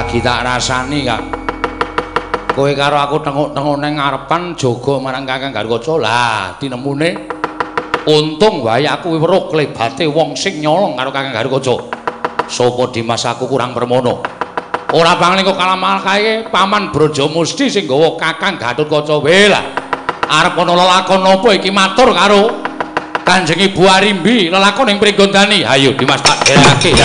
lagi tak rasani Kang. Kowe karo aku tenguk-tenguk nang ngarepan jaga marang Kakang Garukaca. Lah tinemune untung wae aku weruh klebate wong sing nyolong karo Kakang Garukaca. Sapa Dimas aku kurang permono. Ora bangling kok kalamal kae Paman Brajamusti sing nggawa Kakang Gatotkaca. Wae lah. Arep ana lelakon apa iki matur karo Kanjeng Ibu Arimbi lelakon ing Pringgondani. Ayo Dimas tak derake.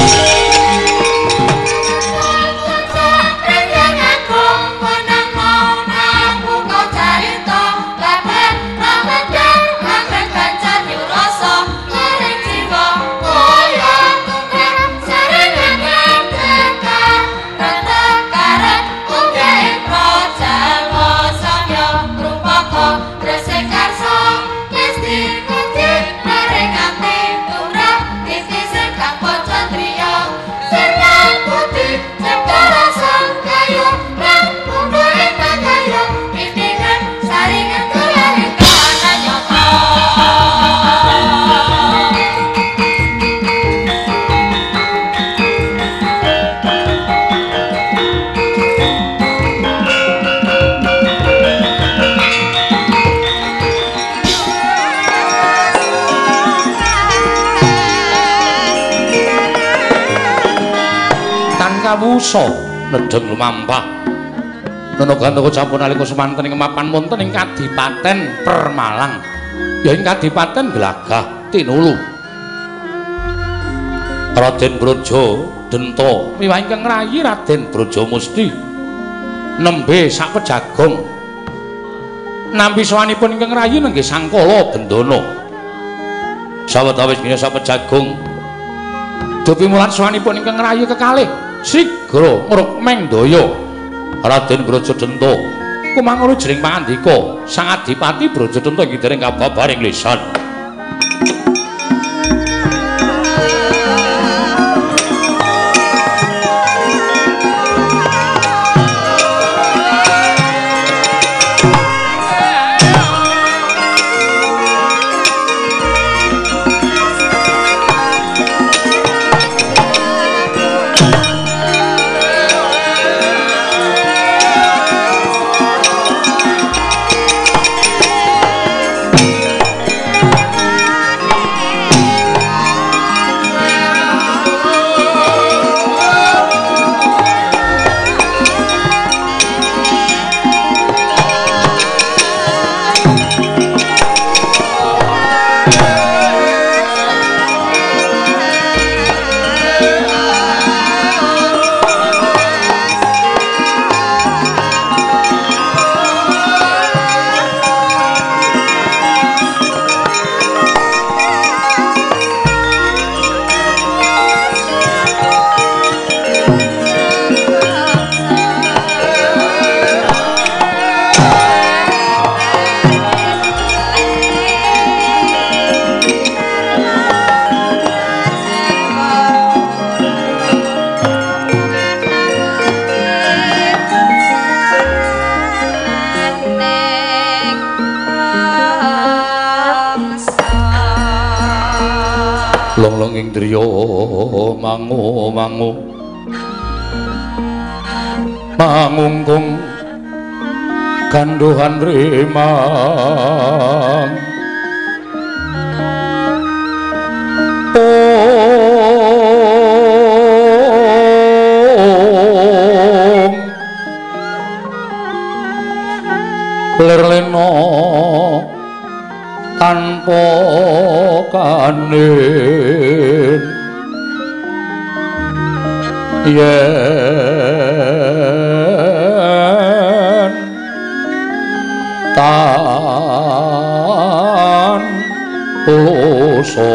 Kawusa nedheng lumampah Nanagandaka sampun nalika semanten ing mapan wonten ing Kadipaten Permalang ya ing Kadipaten Glagah Tinulu. Raden Brajadenta miwah ingkang ngrayi Raden Brajamusti nembe sak pejagong nampi sawanipun ingkang ngrayi nenggih Sangkala Bendana sawetawis binasa pejagong dupi mulat sawanipun ingkang ngrayi kekalih sigra ngrukmeng daya Raden Brajadenta kumangono jering pangandika Sang Adipati Brajadenta inggih dereng kababaring lisan. Longlong ing driya mangu-mangu mangungkung ganduhan remang lerleno tanpa kanin yen tan uso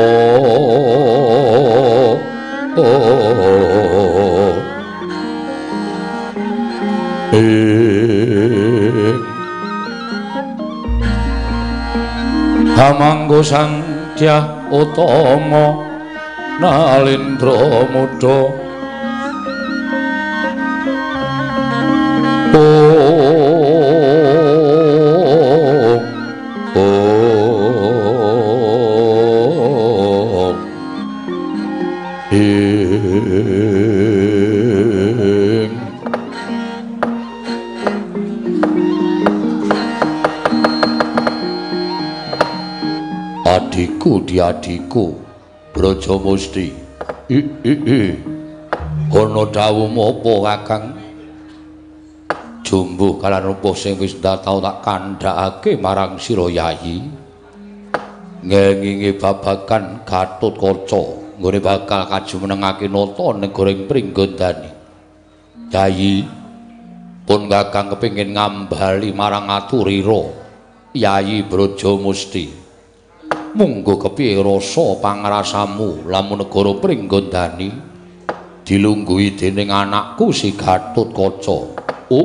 Hamanggo Sanghyang Utama Nalindra Muda ing Diadiku Brajamusti. Ana dawuhmu apa Kakang? Jumbuh kalan rupa sing wis tau tak kandhakake marang sira Yayi. Ngengingi babagan Gatotkaca nggone bakal kajumenengake nata negoring Pringgondani. Yayi pun Kakang kepengin ngambali marang aturira Yayi Brajamusti. Munggo kepiye rasa pangrasamu lamun negara Pringgondani dilungguhi dening anakku si Gatotkaca.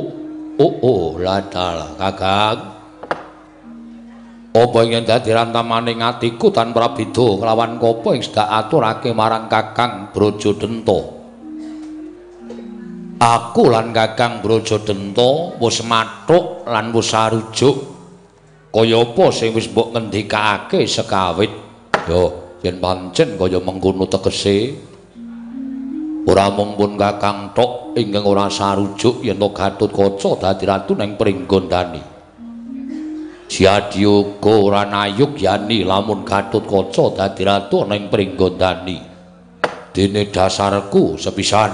Ladal Kakang. Apa yen dadi rantamaning atiku tanpa beda kelawan kapa ing sedak aturake marang Kakang Brajadenta. Aku lan Kakang Brajadenta wis mathuk lan wis sarujuk kaya apa sing wis mbok ngendikake sekawit. Yo yen pancen kaya mengkono tegese ora mung pun Kakang tok ingkang ora sarujuk yen to Gatotkaca dadi ratu ning Pringgondani. Siadyoga ora nayogyani lamun Gatotkaca dadi ratu ning Pringgondani. Dene dasarku sepisan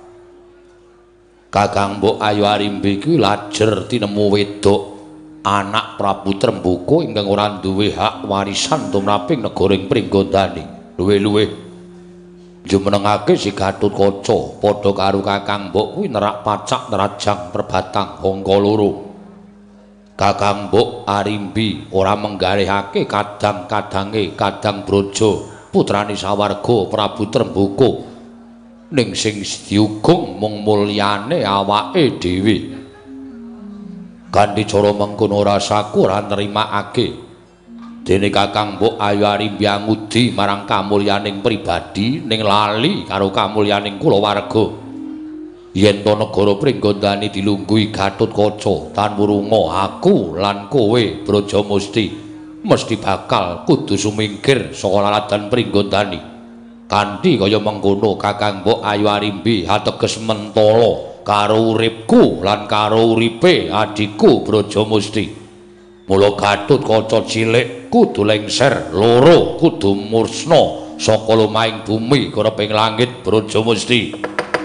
Kakang Mbok Ayu Arimbi kuwi lajer tinemu wedok anak Prabu Trembuka ingkang ora duwe hak warisan tumraping negaring Pringgondani. Luwih-luwih jumenengake si Gatotkaca padha karo Kakang Mbok kuwi nerak pacak nerajang perbatang angka loro. Kakang Mbok Arimbi ora menggalihake kadang-kadange Kadang Braja putrane Sawarga Prabu Trembuka ning sing diugung mung mulyane awake dhewe. Kanthi cara mengkono rasaku ora nrimakake dene Kakang Mbok Ayu Arimbi ngudi marang kamulyaning pribadi ning lali karo kamulyaning kulawarga. Yen to negara Pringgondani dilungguhi Gatotkaca tanwurunga aku lan kowe Brajamusti mesti bakal kudu sumingkir saka laladan Pringgondani. Kanthi kaya mengkono Kakang Mbok Ayu Arimbi ateges mentala karo uripku lan karo uripe adikku Brajamusti. Mula Gatotkaca cilik kudu lengser, loro kudu musna saka lumahing bumi kareping langit Brajamusti.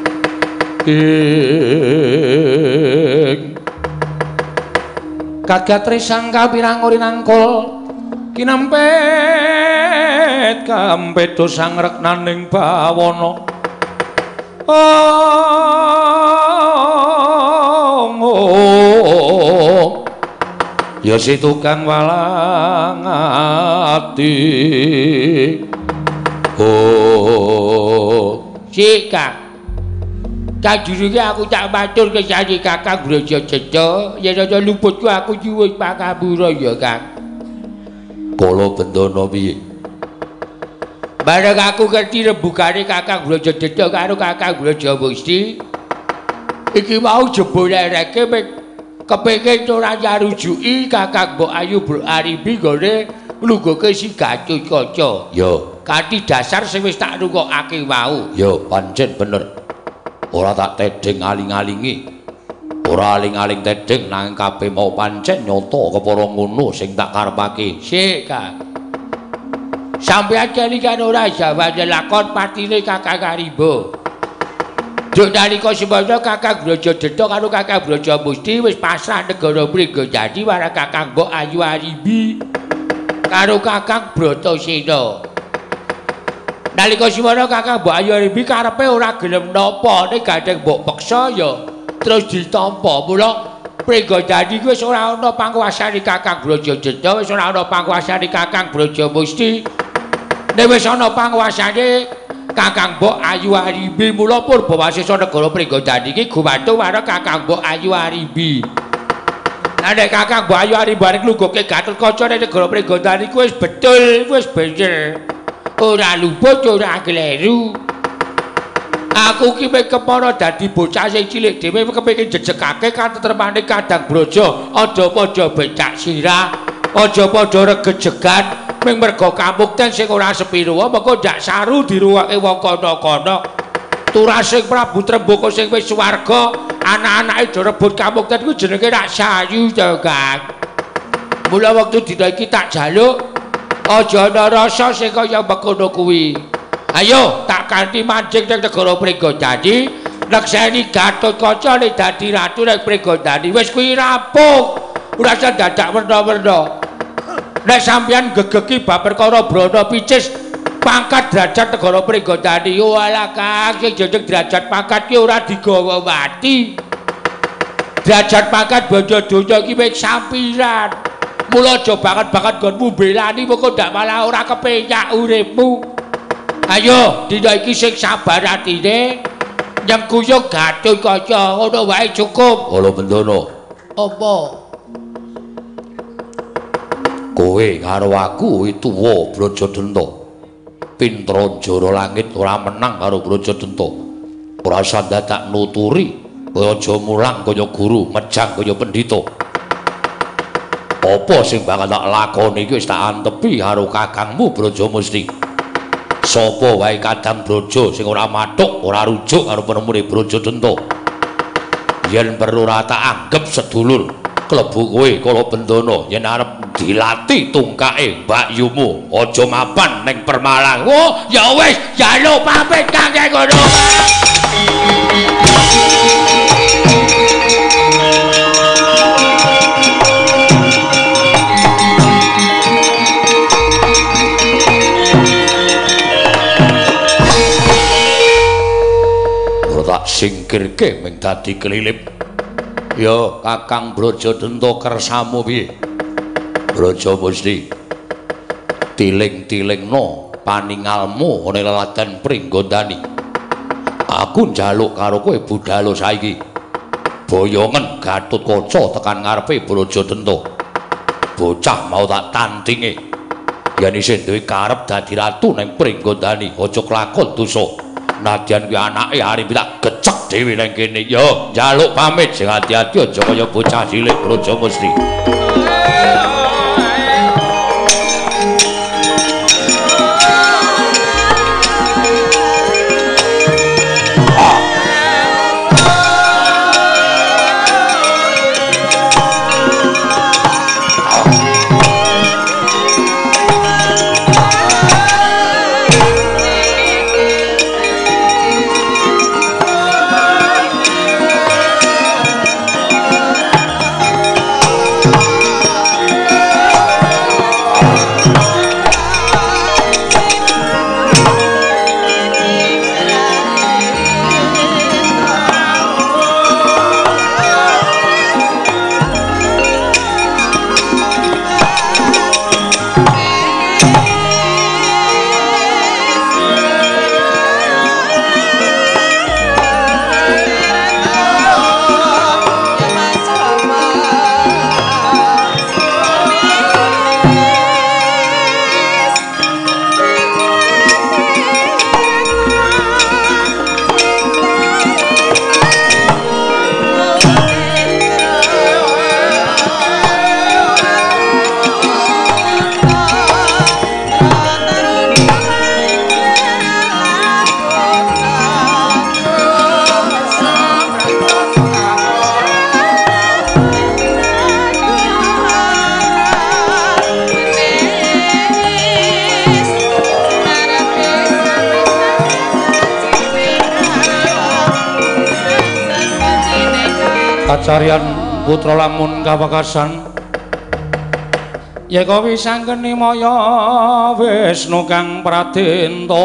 Kagat trisangka pirang uri nangkul kinempet kampet dosang reknaning bawana. Ya si tukang walang ati. Si Kang Sajurunge aku tak matur kesane Kakang Brajadenta, yen ana luputku aku nyuwun pangapura ya, Kang. Kala bendana piye? Bareng aku ngerti rembugane Kakang Brajadenta karo Kakang Brajamusti, iki mau jebule reke kepengin ora nyarujuki Kakang Mbok Ayu Arimbi nggone nglungguhke si Gatotkaca. Yo, kanthi dasar sing wis tak rungokake mau. Yo, pancen bener. Ora tak tedeng aling-alingi. Ora aling-aling tedeng nanging kabeh mau pancen nyata kepara ngono sing tak karepake. Sik, Kang. Sampeyan kelingan ora jawane lakon patine Kakang Arimbi. Duk nalika semana Kakang Brajadenta karo Kakang Brajamusti wis pasrah negara Pringgondani marang Kakang Mbok Ayu Arimbi karo Kakang Bratasena. Nalika semana Kakang Mbok Ayu Arimbi karepe ora gelem napa ning gandeng mbok peksa ya terus ditampa. Mula Pringgondani wis ora ana panguwasane Kakang Brajadenta, wis ora ana panguwasane Kakang Brajamusti. Nek wis ana panguwasane Kakang Mbok Ayu Arimbi, mula Purbawasesa negara Pringgondani iki gumantung marang Kakang Mbok Ayu Arimbi. Lah nek Kakang Mbok Ayu Arimbi arep nglungguhke Gatotkaca ning negara Pringgondani kuwi wis betul, wis bener. Ora luput, ora kleru. Aku ki mek kepara dadi bocah sing cilik dhewe kepengin jejegake katetremane Kadang Braja, aja padha becak sirah, aja padha regejegan ming merga kamukten sing ora sepiruwa mengko ndak saru diruwake wong kana-kana. Turasing Prabu Trembuka sing wis suwarga, anak-anake do rebut kamukten kuwi jenenge rak sayu to, Kang. Mula wektu dina iki tak jaluk Aja ana rasa sing kaya mengkono kuwi. Ayo tak kanthi mancing ning negara Pringgondani, nekseni Gatotkaca nek dadi ratu ning Pringgondani. Wis kuwi rampung. Ora usah dadak werna-werna. Nek sampeyan gegeki bab perkara Brana Picis pangkat derajat negara Pringgondani, walah Kang, sing jeneng derajat pangkat ki ora digawa mati. Derajat pangkat bojo donya iki wis sampiran. Mula aja banget-banget nggonmu belani mengko ndak malah ora kepenyak uripmu. Ayo, dina iki sing sabar atine nyengkuyung Gatotkaca, ngono wae cukup. Kala Bendana. Apa? Kowe karo aku tuwa Brajadenta. Pintra Jara Langit ora menang karo Brajadenta. Ora usah dadak nuturi, aja mulang kaya guru, mejang kaya pendhita. Apa sing bakal tak lakoni iki wis tak antepi karo kakangmu Brajamusti. Sapa wae kadang braja sing ora mathuk, ora rujuk karo penemune Brajadenta. Yen perlu ora tak anggep sedulur, klebu kowe Kala Bendana yen arep dilatih tungkake mbakyumu, aja mapan ning Permalang. Oh, ya wis, jaluk pamit Kang ngono. Tak singkirke ming dadi kelilip. Ya Kakang Brajadenta kersamu piye? Brajamusti. Tiling-tilingno paningalmu ana leladan Pringgondani. Aku njaluk karo kowe budhal saiki. Boyongen Gatotkaca tekan ngarepe Brajadenta. Bocah mau tak tandinge. Yen isih duwe karep dadi ratu ning Pringgondani, aja kelakon dosa. Nadyan kuwi anake arep tak gecek dhewe nang kene. Yo, njaluk pamit sing ati-ati aja kaya bocah cilik Brajamusti. Carian putra lamun kawekasan yeka wisanggeni maya Wisnu kang pradenta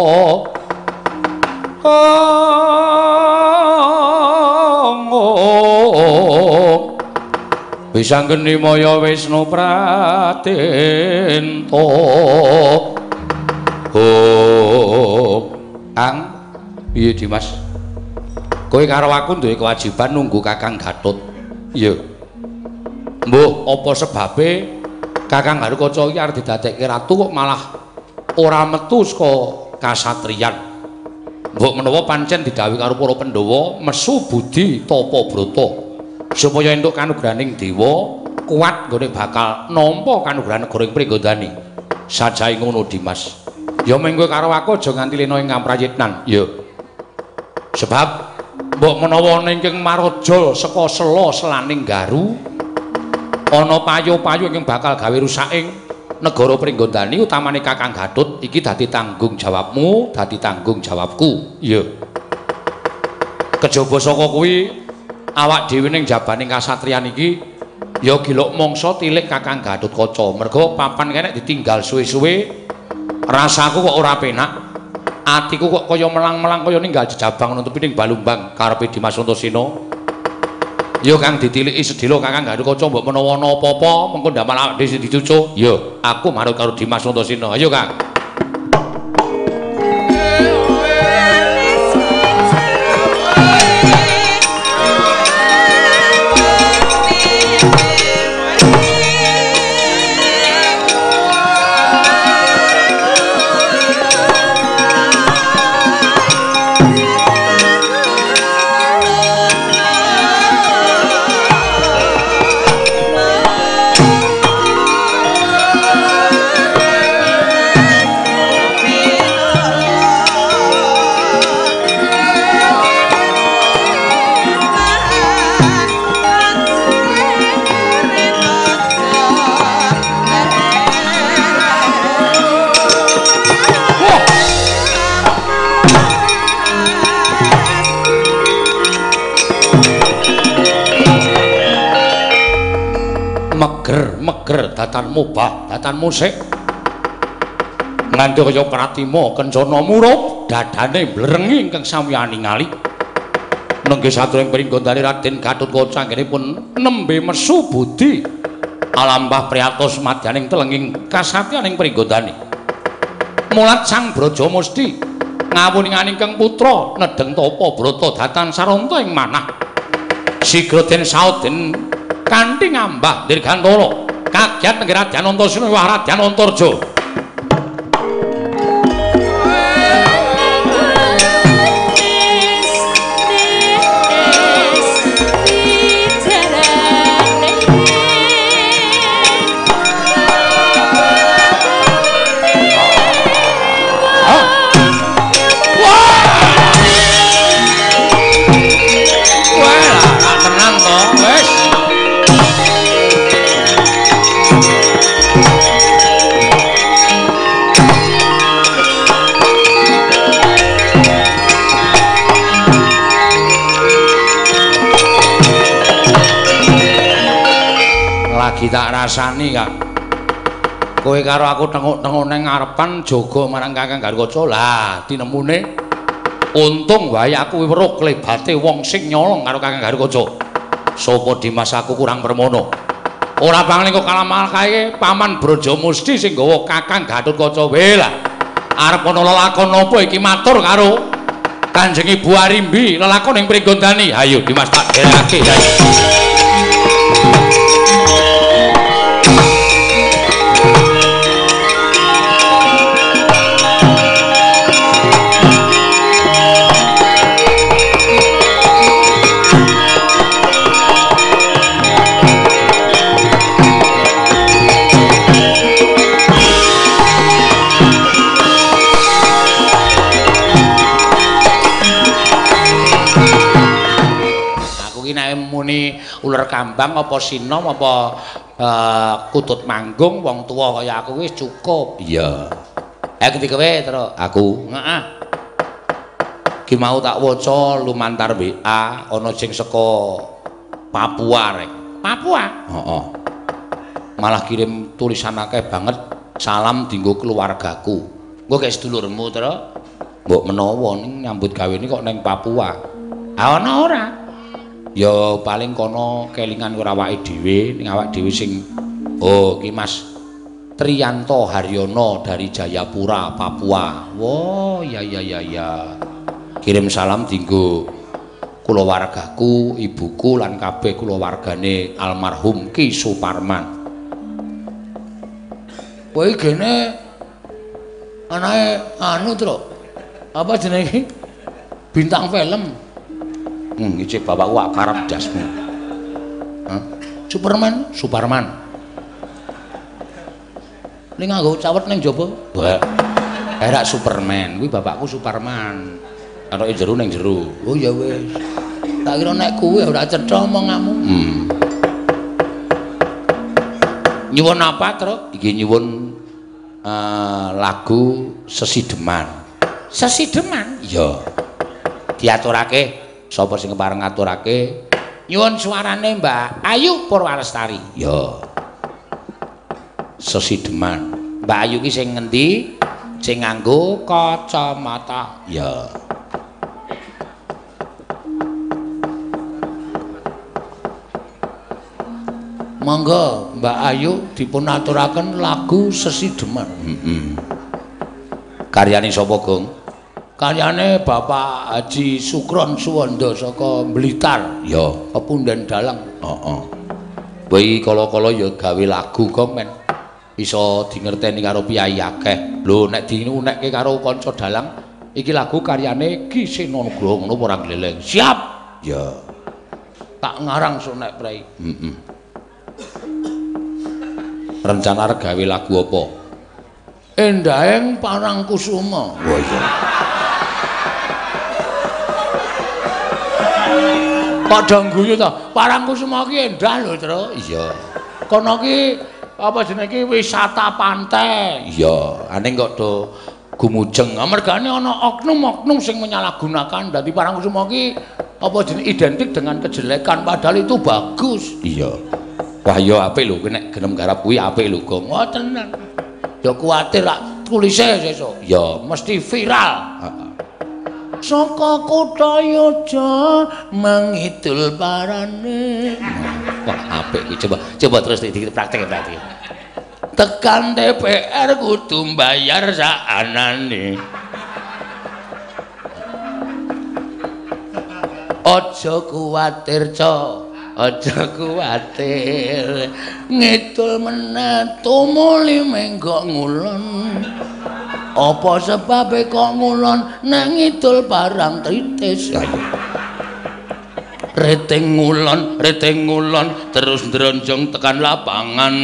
wisanggeni maya Wisnu pradenta Ang piye Dimas? Kowe karo aku duwe kewajiban nunggu Kakang Gatot. Iya. Mbuh, apa sebabe Kakang Gatotkaca iki arep didadekke ratu kok malah ora metu saka kasatriyan. Mbok menawa pancen didhawuhi karo para Pandhawa mesu budi tapa brata supaya entuk kanugrahaning dewa kuat nggone bakal nampa kanugrahan negara ing Pringgondani. Sajae ngono Dimas. Ya mengko karo aku aja nganti lena ing kamprayitnan. Ya. Sebab mbok menawa ningking maraja saka sela selaning garu ana payu-payu ingkang bakal gawe rusaking negara Pringgondani utamane Kakang Gatut iki dadi tanggung jawabmu, dadi tanggung jawabku. Iya. Kejaba saka kuwi awak dhewe ning jabaning kasatriyan iki ya giluk mangsa tilik Kakang Gatotkaca. Merga papan kene ditinggal suwe-suwe rasaku kok ora penak. Atiku kok kaya melang-melang kaya ninggal jejabang nutupi ning Balumbang karepe Dimas Antasena. Ya Kang ditiliki sedhela Kakang Gatotkaca mbok menawa ana apa-apa mengko ndamel awak dhewe dicucuk. Ya, aku manut karo Dimas Antasena. Ayo Kang. Meger datanmu bah, datanmu sik. Nganti kaya pratima kencana murup, dadane blerengi ingkang samya ningali. Nenggih satring Pringgondani Raden Gatotkaca anggenipun nembe mesu budi alambah priyatos madyaning telenging kasatyaning Pringgondani. Mulat Sang Brajamusti ngawuninganing ingkang putra nedeng tapa brata datan saranta ing manah. Sigra den saoden kanthi ngambah dirgantara kagiat nenggih Raden Antasena wah Raden Antarja. Tak rasani Kang. Kowe karo aku tenguk-tenguk ning ngarepan jaga marang Kakang Gatotkaca. Lah, tinemune untung wae aku weruh klebate wong sing nyolong karo Kakang Gatotkaca. Sapa Dimas aku kurang permono. Ora pangling kok kalamal kae Paman Brajamusti sing nggawa Kakang Gatotkaca. Wae lah. Arep ana lelakon apa iki matur karo Kanjeng Ibu Arimbi lelakon ing Pringgondani. Hayo Dimas tak derake. Ular kambang apa sinom apa kutut manggung wong tuwa kaya aku wis cukup. Iya. Ngendi kowe terus? Aku. Heeh. Ki mau tak waca lumantar WA ana sing saka Papua rek. Papua? Heeh. Malah kirim tulisan akeh banget salam dienggo keluargaku. Engko kek sedulurmu terus mbok menawa ning nyambut gawene kok ning Papua. Ana ora? Ya paling kono kelingan karo awake dhewe ning awake dhewe sing ki Mas Triyanto Haryono dari Jayapura Papua. Wo ya. Kirim salam dienggo kulawargaku, ibuku lan kabeh kulawargane almarhum Ki Suparman. Kowe gene anake anu Tru. Apa jenenge iki? Bintang film. Iki bapakku wak karep dasmu. Suparman. Ning nganggo cawet ning jaba. Rak Superman, kuwi bapakku Suparman. Katoke jero ning jero. Oh ya wis. Tak kira nek kuwi ora cetha omonganmu. Nyuwun apa, Truk? Iki nyuwun lagu Sesideman. Sesideman? Iya. Diaturake sapa sing kepareng ngaturake? Nyuwun suarane Mbak Ayu Purwalestari. Ya. Sesideman. Mbak Ayu ki sing ngendi? Sing nganggo kacamata. Ya. Monggo Mbak Ayu dipun aturaken lagu Sesideman. Karyane sapa, Gong? Karyane Bapak Haji Sukron Suwondo saka Blitar. Ya, Pepunden Dalang. Heeh. Kowe iki kala-kala ya gawe lagu, Gong, men. Iso dingerteni karo piyai akeh. Lho, nek diunekke karo kanca dalang, iki lagu karyane Ki Sena Nugroho ngono ora gleleng. Siap. Ya. Tak ngarang sonek prei. Rencana arep gawe lagu apa? Endahing Parangkusuma. Wah iya. Padha guyu to. Parangkusuma ki endah lho, Tru. Iya. Kono ki apa jenenge ki wisata pantai. Iya, ane kok do gumujeng. Amargane ana oknum-oknum sing menyalahgunakan dadi Parangkusuma ki apa jenenge identik dengan kejelekan padahal itu bagus. Iya. Wah ya apik lho, kowe nek gelem garap kuwi apik lho, Gong. Wah tenan. Ya kuwatir lak tulise sesuk. Ya Mesti viral. heeh. Saka kutha Yoja mangidul parane. Wah apik iki coba terus dipraktek. Tekan DPR kudu mbayar sakanane. Aja kuwatir, Cok. Aja kuwatir. Ngidul meneh tumuli menggok ngulon. Apa sebabe kok ngulon nek ngidul barang tritis. Reting ngulon terus ndronjong tekan lapangan.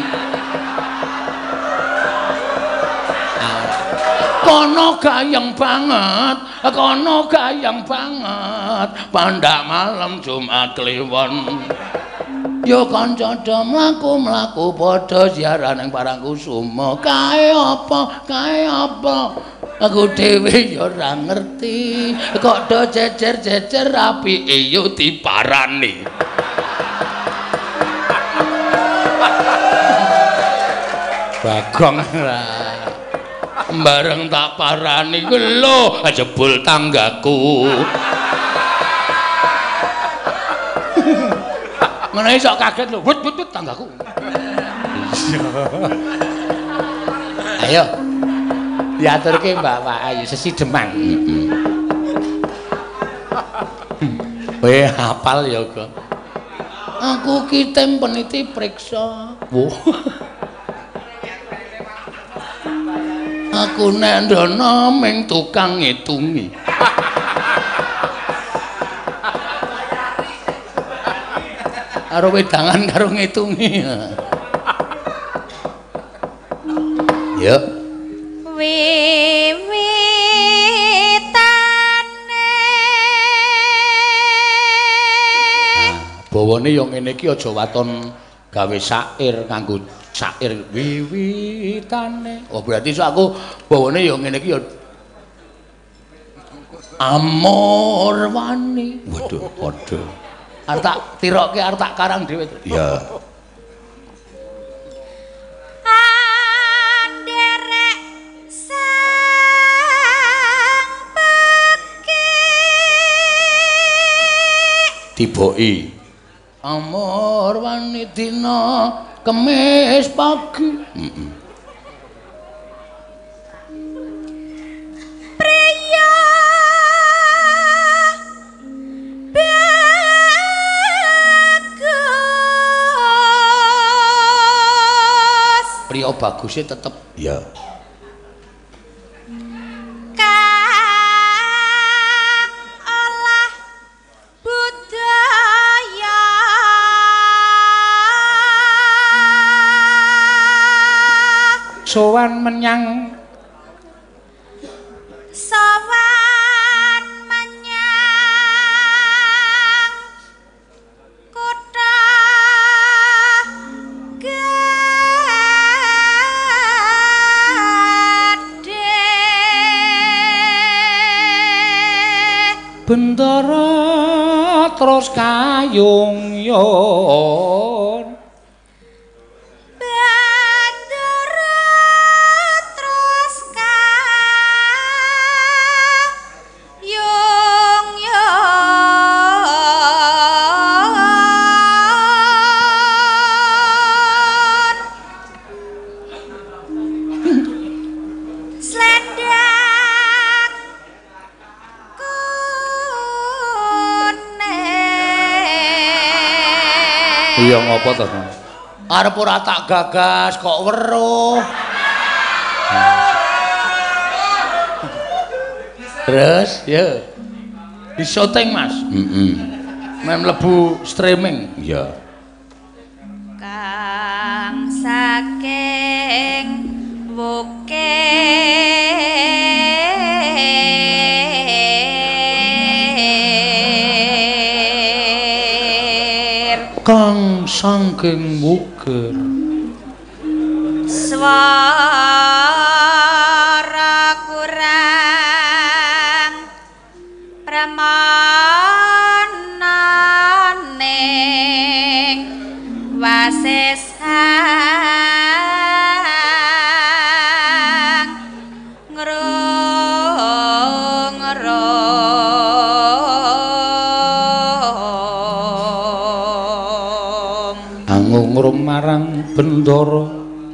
Kono gayeng banget, pandak malam Jumat Kliwon. Yo kanca do mlaku-mlaku padha ziarah ning Parangkusuma. Kae apa? Aku dhewe yo ora ngerti. Kok do jejer-jejer apike yo diparani. Bagong bareng tak parani ku lho jebul tanggaku. Ngono iso kaget lho, wut tanggaku. Ayo. Diaturke Mbak Ayu Sesideman. Kowe hafal ya, Kok? Aku ki tim peniti priksa. Woh. Aku nek ndono ming tukang ngitungi. Karo wedangan karo ngitungi. Ya. Wiwitane. Bawane yo ngene iki aja waton gawe syair kanggo syair wiwitane. Oh berarti sok aku bawane yo ngene iki yo amor wani. Waduh, padha. Arep tak tirokke arep tak karang dhewe. Ya. Anderek sang beki. Tiboki. Amor wani dina Kemis pagi. Priya bagus. Priya bagusé tetep Ya. Kang olah budaya. sowan menyang Sowan menyang kutha gedhe. ayung-yung iya ngopo to? Arep ora tak gagas kok weruh. Terus ya. Di syuting, Mas. Mem mlebu streaming. Iya. Kang saking buke Kang saking wukir swara kurang pramananing wasesang ngrum marang bendara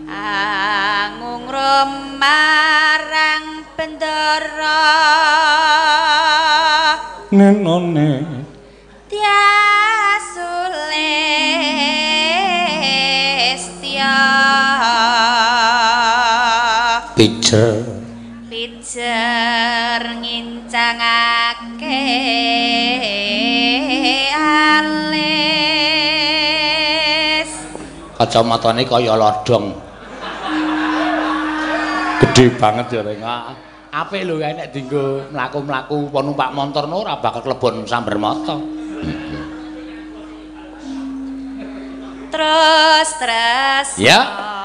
ngrum marang bendara nenone tiasulestia pijer ngincangake kacamatane kaya lodong. Gedhe banget ya reng. Apik lho nek dienggo mlaku-mlaku numpak montor ora bakal klebon sambar mata. Terus ya.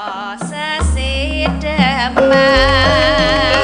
Sesideman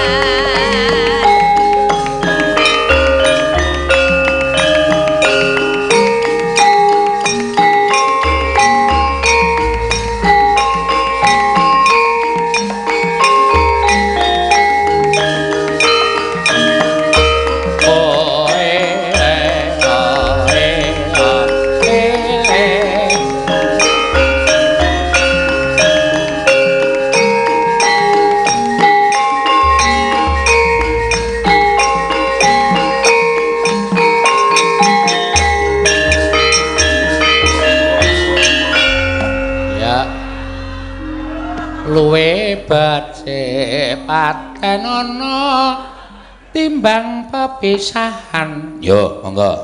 luwe bace paten ana timbang pepisahan. Yo, monggo.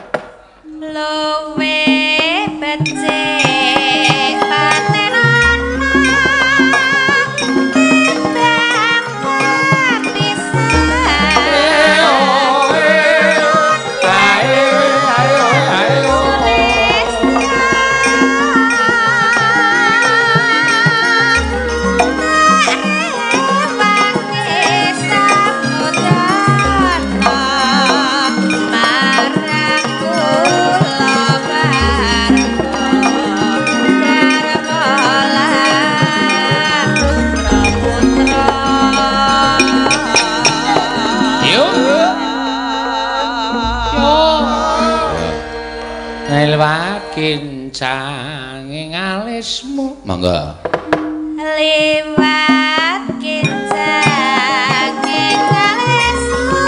Luwe bace paten ana timbang pepisahan. Kincang ing alismu. Monggo. Liwat kincang ing alismu.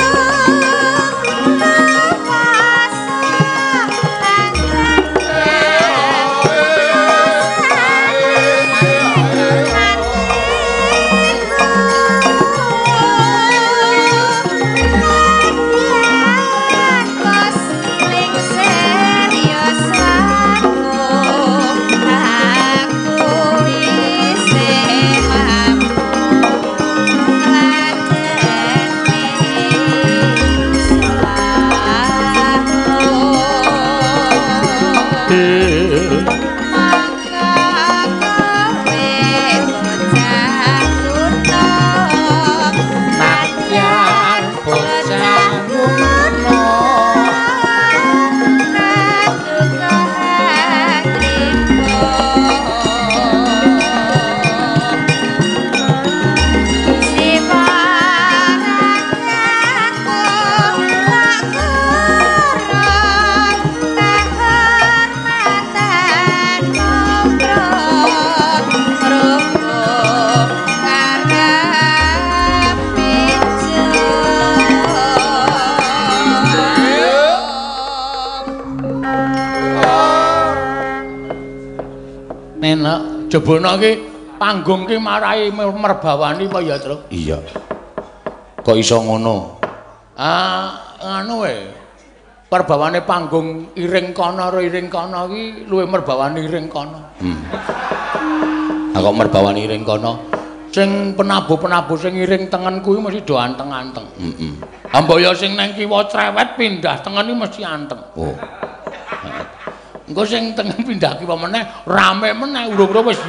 Nenek, jebana ki panggung ki marai merbawani apa ya, Truk? Iya. Kok iso ngono? Anu wae. Perbawane panggung iring kana karo iring kana ki luwih merbawani iring kana. Kok merbawani iring kana? Sing penabuh-penabuh sing iring tengen kuwi mesti do anteng-anteng. Ambaya sing nang kiwa crewet pindah tengen iki mesti anteng. Oh. Engko sing tengen pindah kiwa meneh rame meneh urung-urung wis.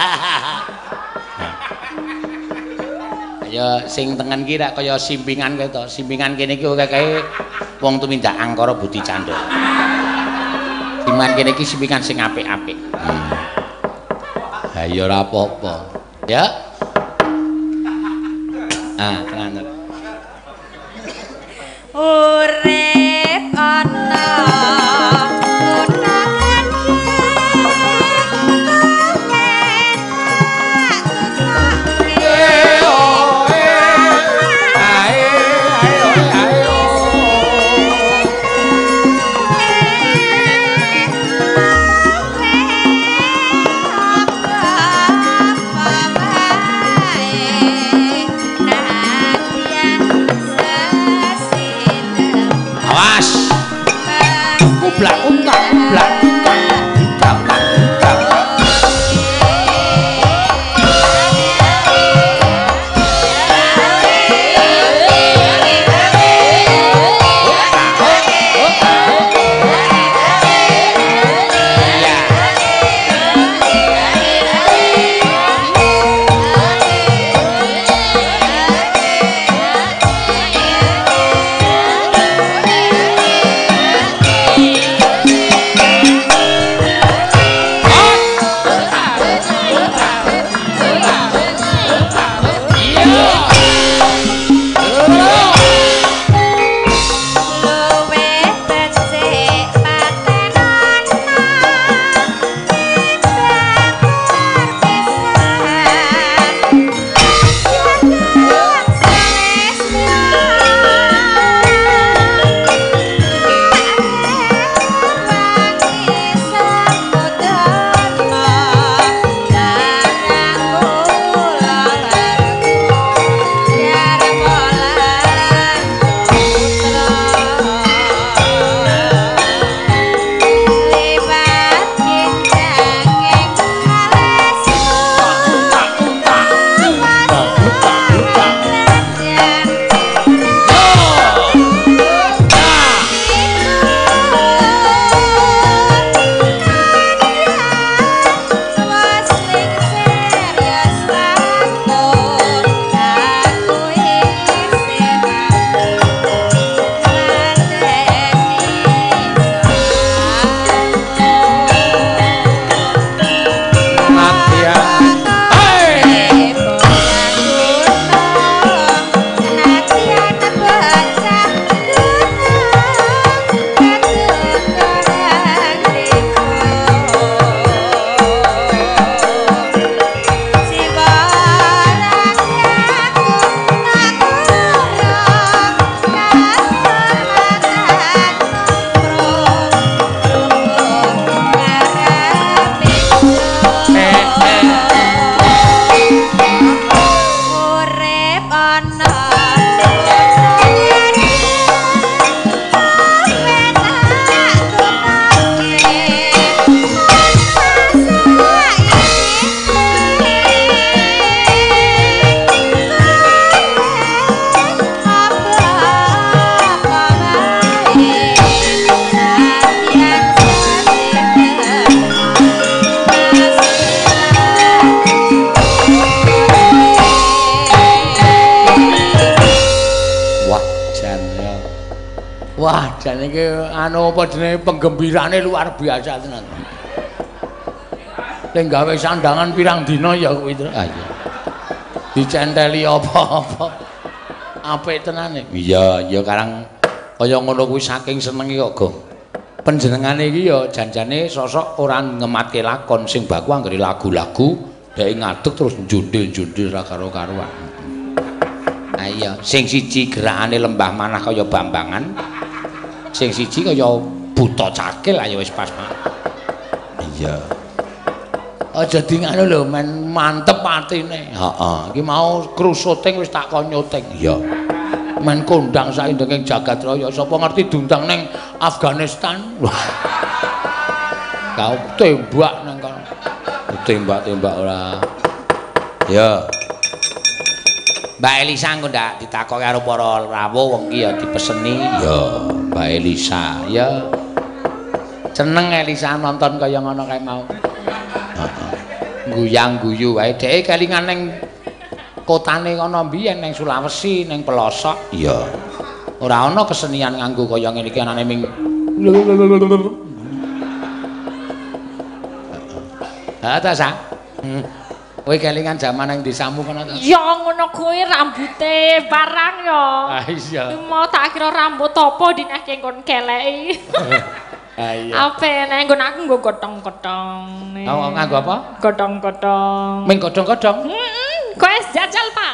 Ya sing tengen ki rak kaya simpingan kae to. Simpingan kene iki kae wong tumindak Angkara Budi Candra. Simpingan kene iki simpingan sing apik-apik. Ha ya ora apa-apa. Ya. Tenan. Urip ana Blak untak, blak untak. Wah, jan iki anu apa jenenge penggembirane luar biasa tenan. Ning gawe sandangan pirang dina ya kuwi to. Ah iya. Dicenteli apa-apa. Apik tenan iki. Iya, ya karang kaya ngono kuwi saking senenge kok, Gong. Panjenengane iki ya janjane sosok ora ngematke lakon sing baku anggere lagu-lagu dhek ngadeg terus njundil-njundil ra karo-karuan. Ah iya, sing siji gerakane lembah manah kaya Bambangan. Sing siji kaya buta cakil ayo wis pas Pak. Iya. Aja di ngono lho men mantep atine. Heeh. Iki mau kru syuting wis tak kon nyuting. Iya. Men kondang saindenging jagat raya sapa ngerti diundang ning Afghanistan. Kau tembak nang kono. Tembak-tembak ora. Ya. Mbak Elisa engko ndak ditakoki karo para rawuh wong iki ya dipeseni. Ya, Mbak Elisa. Ya. Seneng Elisa nonton kaya ngono kae mau. Guyang-guyu wae dhek kelingan ning kotane kono mbiyen ning Sulawesi ning pelosok. Iya. Ora ana kesenian nganggo kaya ngene iki anane ming. Ha ta Sa? Kowe kelingan jaman ning desamu kono ta? Ya ngono kuwi rambute barang ya. Ah iya. Mau tak kira rambut apa dinehke nggon keleki. Ah iya. Ape nek nggon aku nggo godhong-godhong. Oh, nganggo apa? Godhong-godhong. Ming godhong-godhong. Kowe wis jajal, Pak.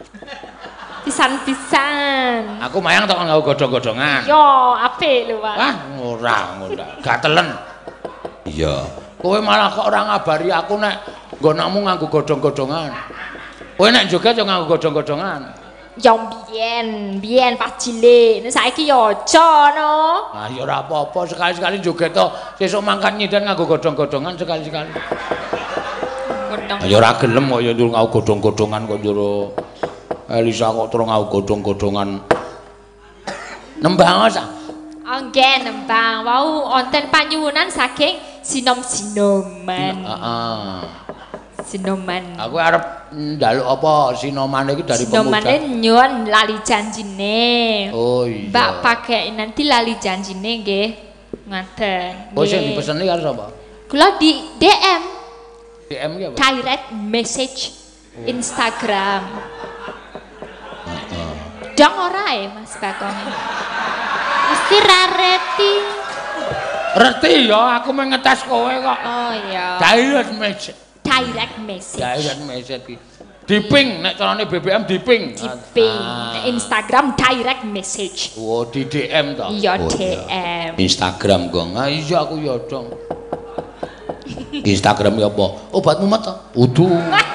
Pisan-pisan. Aku mayang tok nganggo godhong-godhongan. Yo, apik lho, Pak. Wah, ora ngono. Gatelen. Iya. Kowe malah kok ora ngabari aku nek nggonakmu nganggo godhong-godhongan. Kowe nek joget yo nganggo godhong-godhongan. Ya biyen pas cilik, nek saiki ya aja no. Ah ya ora apa-apa, sekali-sekali joget to. Sesuk mangkat nyidan nganggo godhong-godhongan sekali-sekali. Godhong. Ya ora gelem kok ya njur nganggo godhong-godhongan kok njur Elisa kok terus nganggo godhong-godhongan. Nembang sak. Nggih nembang wau wonten panyuwunan saking sinom-sinoman. Heeh. Sinoman. Aku arep njaluk apa sinoman iki dari pemuda. Sinomane nyuwun lali janjine. Oh iya. Mbak pakai nanti lali janjine nggih. Ngaten. Oh sing dipeseni karo sapa? Kula di DM. DM ki apa? Direct message Instagram. Dong ora Mas Bakong. Mesti rareti. Reti ya, aku mengetes kowe kok. Oh iya. Direct message. Direct message. Direct message iki. Diping nek carane BBM diping. Diping. Instagram direct message. Oh, di DM to. Iya Oh, DM. Instagram gong. Nah iya aku ya dong. Instagram ya apa? Obat mumet to? Udu.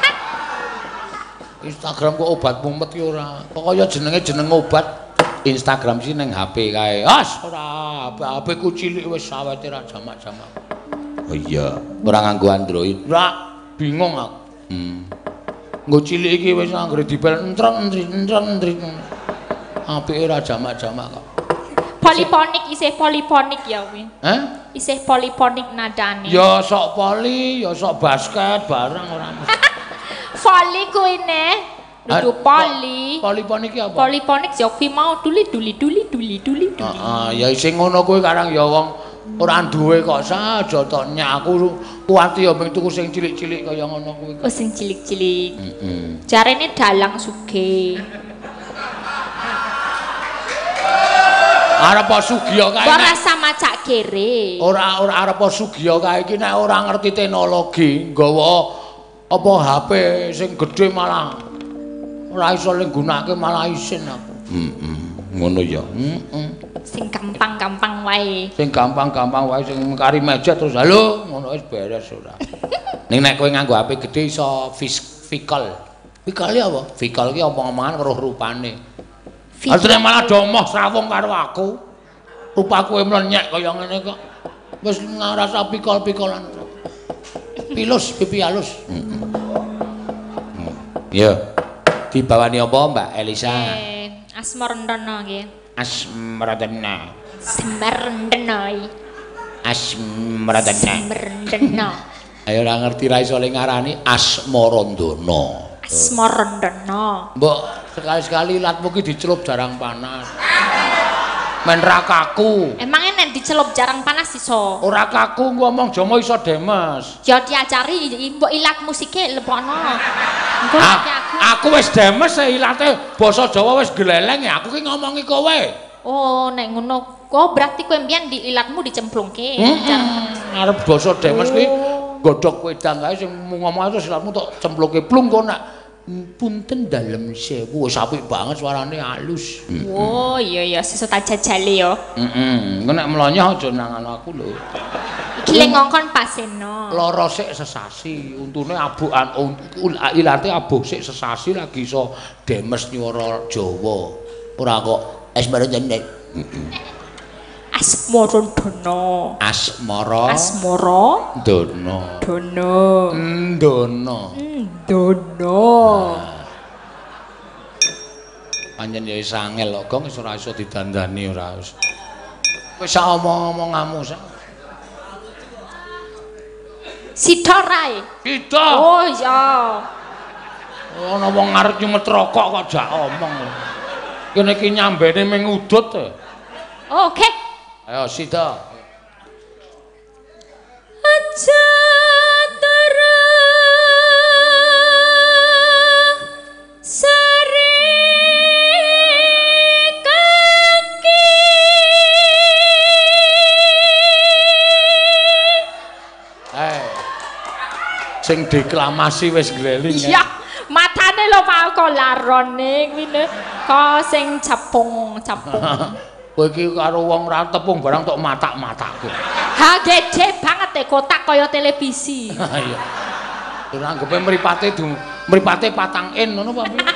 Instagram kok obat mumet ki ora. Kok kaya jeneng obat. Instagram sih neng HP kae. As ora, HP ku cilik wis sawete ra jamak-jamak. Oh iya, ora nganggo Android. Ora bingung aku. Nggo cilik iki wis anggere dibel entren-entren. Apike ra jamak-jamak kok. Poliponik isih poliponik ya kuwi. Hah? Isih poliponik nadane. Ya sok poli, ya sok basket barang ora. Voli kuwi ne. Dudu poli. Poliponik iki apa? Poliponik ya kuwi mau duli. Heeh, ya sing ngono kuwi karang ya wong ora duwe kok saja tok nyak aku kuwati ya mung tuku sing cilik-cilik kaya ngono kuwi. Oh sing cilik-cilik. Jarene dalang sugih. Arep sugiya kae. Ora sama cak kere. Ora arep sugiya kae iki nek ora ngerti teknologi, nggawa apa HP sing gedhe malah ora iso nggunakake malah isin aku. Ngono ya. Sing gampang-gampang wae. Sing gampang-gampang wae sing mengkari meja terus halo ngono wis beres ora. Ning nek kowe nganggo HP gedhe iso vikal. Vikal ya apa? Vikal ki apa ngomongan weruh rupane. Asline malah domoh srawung karo aku. Rupaku mlenyek kaya ngene kok. Wis ngrasa pikol-pikolan. Pilus, pipi halus. Ya. Dibawani apa Mbak Elisa? Asmarendana nggih. Asmradana. Semerendana. Asmradana. Semerendana. Ayo ora ngerti ra iso ngarani Asmarandana. Asmarendana. Mbok sekali-sekali latmu ki dicelup jarang panas. Men ra kaku. Emangnya nek dicelup jarang panas iso? Ora kaku ngomong Jomo iso demes. Ya diajari mbok ilat musike lebokno. Engko Aku wis demes ilate basa Jawa wis gleleng ya aku ki ngomongi kowe. Oh nek ngono kok berarti kowe mbiyen di ilatmu dicemplungke. Arep basa demes ki godhog wedang kae sing ngomong terus ilatmu tok cemplungke plung kok nak Punten dalem sewu, wis apik banget suarane halus. Oh, iya sesuk tak jajali yo. Heeh. Engko nek mlonyoh aja nangan aku lho. Iki lek ngongkon paseno. Lara sik sesasi, untune abukan ilate abuh sik sesasi lagi iso demes nyuara Jawa. Ora kok esmara jane. Asmara dono. Asmara. Asmara Dono. dono. Dono. Dono. Panjen ya wis angel kok, Gong, wis ora iso didandani ora wis. Wis sak omong-omonganmu sak. Sida rae. Sida. Oh iya. Ana wong arep nyumet rokok kok jak omong. Kene iki nyambene ming udut. Oke. Ayo sida. Aja sari kaki sing deklamasi wis gleling. Iya, matane lho mau kok larone kuwi lho. Kok sing capung. Kowe iki karo wong ra tepung barang tok matak-matake. Ha gede banget kotak kaya televisi. Iya. Ora anggepe mripate patang in ngono apa piye?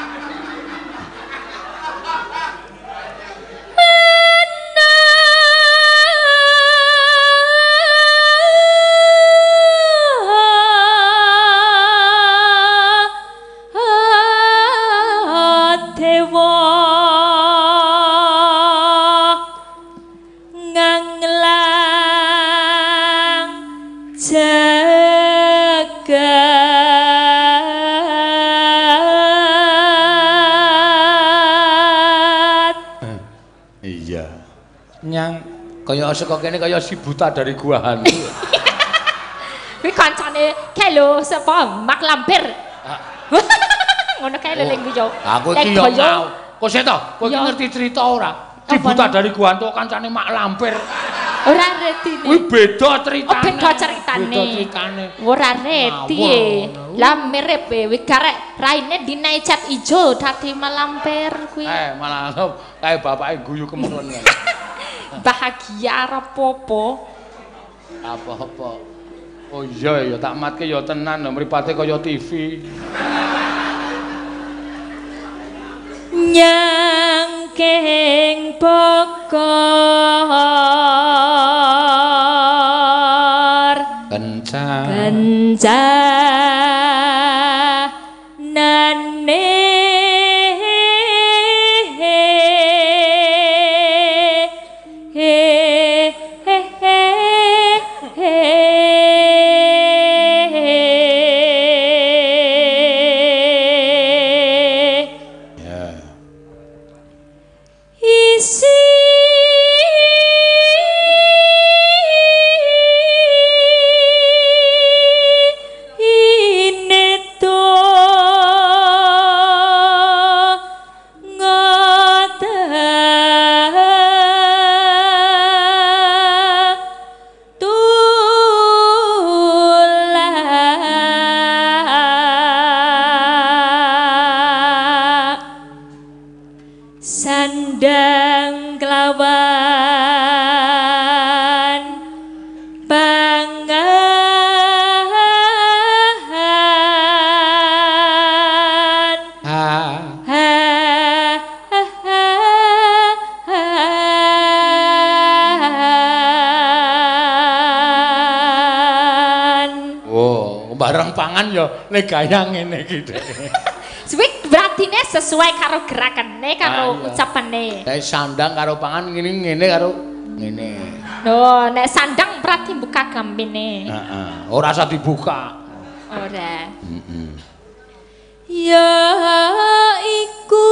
Kaya saka kene kaya si buta dari gua hantu. Kuwi kancane kae lho sapa Mak Lampir. Ngono kae lho ning yo. Aku iki yo mau. Kok sik to? Kowe iki ngerti cerita ora? Si buta dari gua hantu kancane Mak Lampir. Ora reti. Kuwi beda ceritane. Oh beda ceritane. Beda ceritane. Ora reti. Lah mirip kuwi garek raine dinae cat ijo dadi Mak Lampir kuwi. Malah kae bapake guyu kemelen. Bahagia apa-apa. Apa-apa. Oh iya ya tak matke ya tenan mripate kaya TV. Nyangking bokor kencanane sandang kelawan pangan oh bareng pangan ya nek gaya ngene iki berarti sesuai karo gerakane karo ucapane. Nek sandang karo pangan ngene karo ngene. Loh, nek sandang berarti buka gambine. Heeh, ora usah dibuka. Ora. Heeh. Ya iku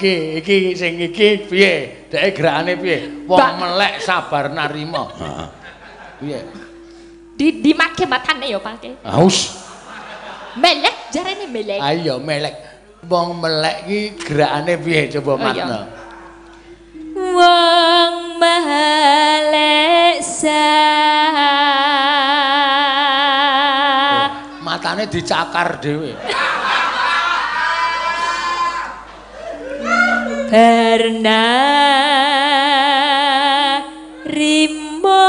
iki sing iki piye? Dek gerakane piye? Wong melek sabar narima. Heeh. Piye? Di make matane ya Pak. Aus. Melek jarene melek. Ayo melek. Wong melek iki gerakane piye coba makna? Wong melek matane dicakar dhewe. Berna rimo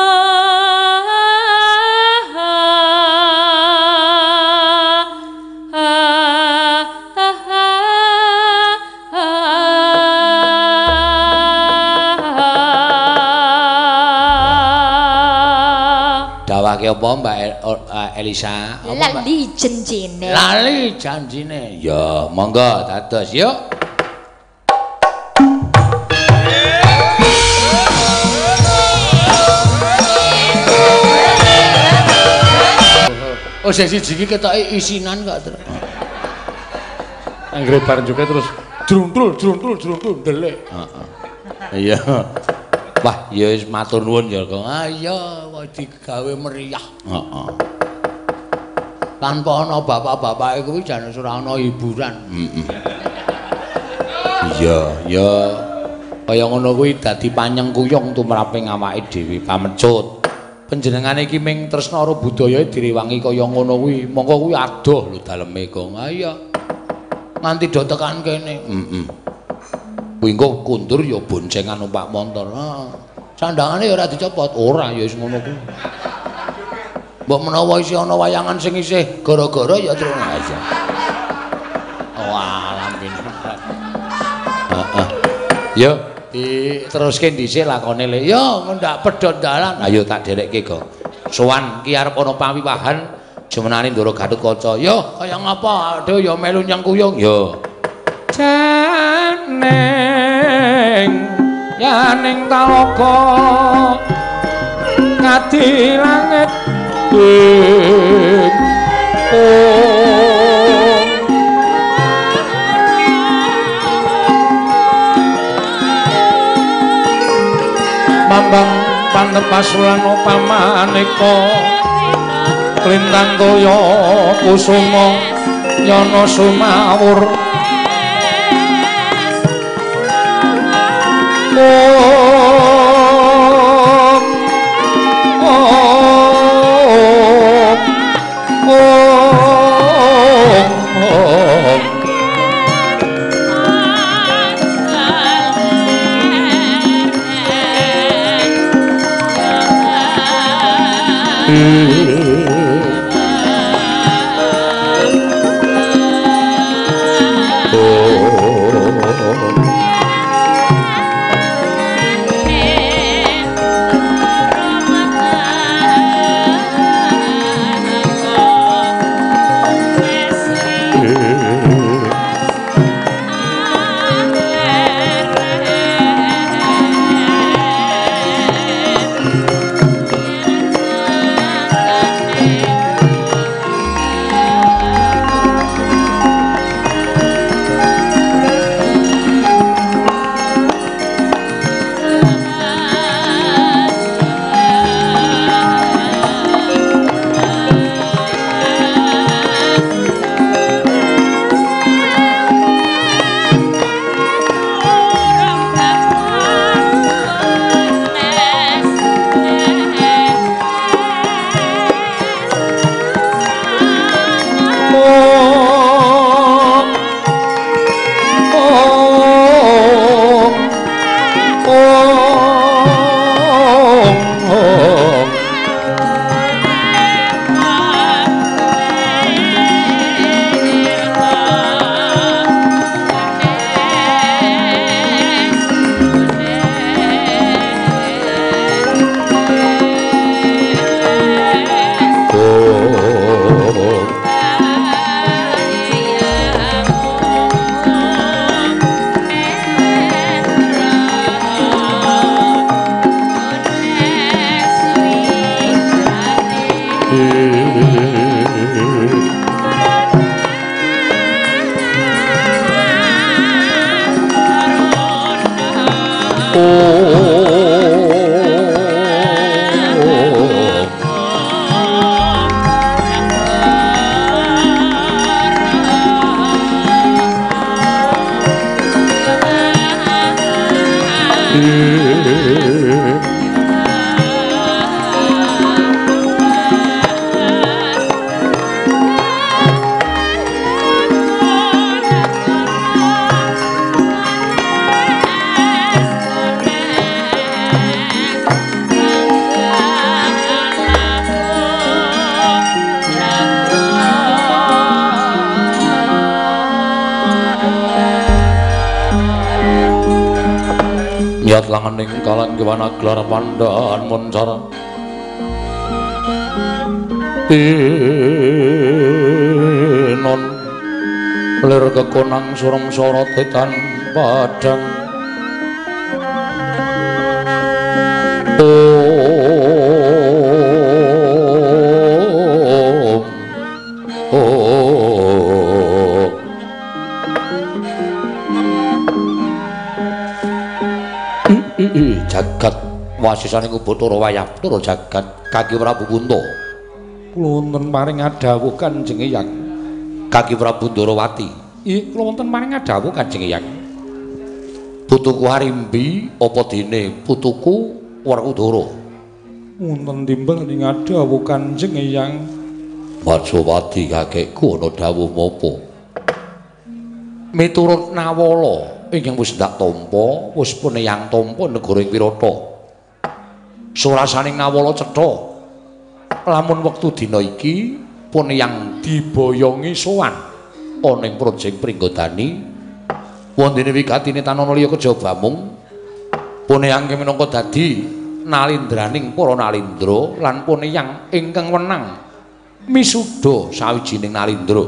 Dawake apa Mbak Elisa? Lali janjine. Lali janjine. Ya, monggo dados yuk. Oh, sesi iki ketoke isinan kok terus. Anggere bareng juga terus druntul ndelik. Heeh. Iya. Wah, ya wis matur nuwun ya kok. Ah iya, digawe meriah. Heeh. Tanpa ana bapak-bapake kuwi jan ora ana hiburan. Heeh. Iya, ya kaya ngono kuwi dadi panyengkuyung tumraping awake dhewe pamecut. Panjenengane iki ming tresna karo budaya direwangi kaya ngono kuwi. Monggo kuwi adoh lho daleme kok. Ah iya. Nganti do tekan kene. Heeh. Kuwi engko kundur ya boncengan numpak montor. Heeh. Sandangane ya ora dicopot. Ora ya wis ngono kuwi. Mbok menawa isih ana wayangan sing isih gara-gara ya terus aja. Wah, lampin. Heeh. Yo diteruske dhisik lakone le. Yo ndak pedhot dalan. Ayo tak derekke go. Sowan ki arep ana pawiwahan jemenane Ndara Gatotkaca. Yo kaya ngapa? Aduh ya melu nyengkuyung. Yo. Janeng yaning talaga ngati langit Bambang Pandepasulan pamaneka Lintang toya kusuma yana sumawur Nyat langening kalanggewana gelar pandaan moncara non lir kekonang surem sorot tetan padang jagat wasisaning Bathara Wayapura jagat Kaki Prabu Punta kula wonten paring adhawuh Kanjeng Eyang Kaki Prabu Ndarawati nggih kula wonten paring adhawuh Kanjeng Eyang putuku Harimbi apa dene putuku Werkudara wonten timbang ing adhawuh Kanjeng Eyang Majapati kakekku ana dawuh menapa miturut Nawala ingkang wis ndak tampa wis puneyang tampa negara ing Wirata surasaning Nawala cetha lamun wektu dina iki puneyang diboyongi sowan ana ing Projeng Pringgodani wondene wigatine tanana liya kejaba mung puneyang minangka dadi nalindraning para nalindra lan puneyang ingkang wenang misuda sawijining nalindra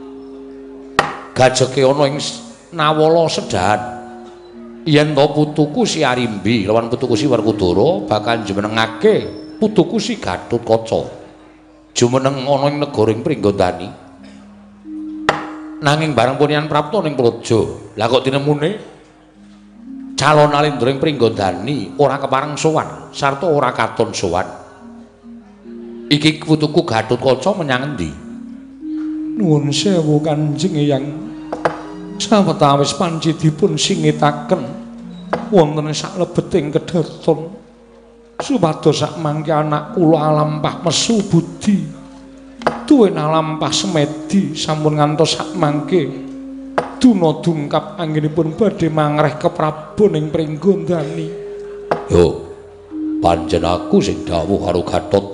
gajeke ana ing Nawala sedahan yen to putuku si Arimbi lawan putuku si Werkudara bakal jumenengake putuku si Gatotkaca jumeneng ana ing negara ing Pringgondani nanging bareng punyan prapta ning Praja lah kok tinemune calon alindra ing Pringgondani ora kepareng sowan sarta ora katon sowan iki putuku Gatotkaca menyang endi nuwun sewu Kanjeng Eyang sawetawis panci dipun singitaken wonten saklebeting kedhaton supados sak mangke anak kula alampah mesu budi duwen alampah semedi sampun ngantos sak mangke duna dungkap anggenipun badhe mangreh ke Prabu ning Pringgondani yo panjen aku sing dawuh karo Gatot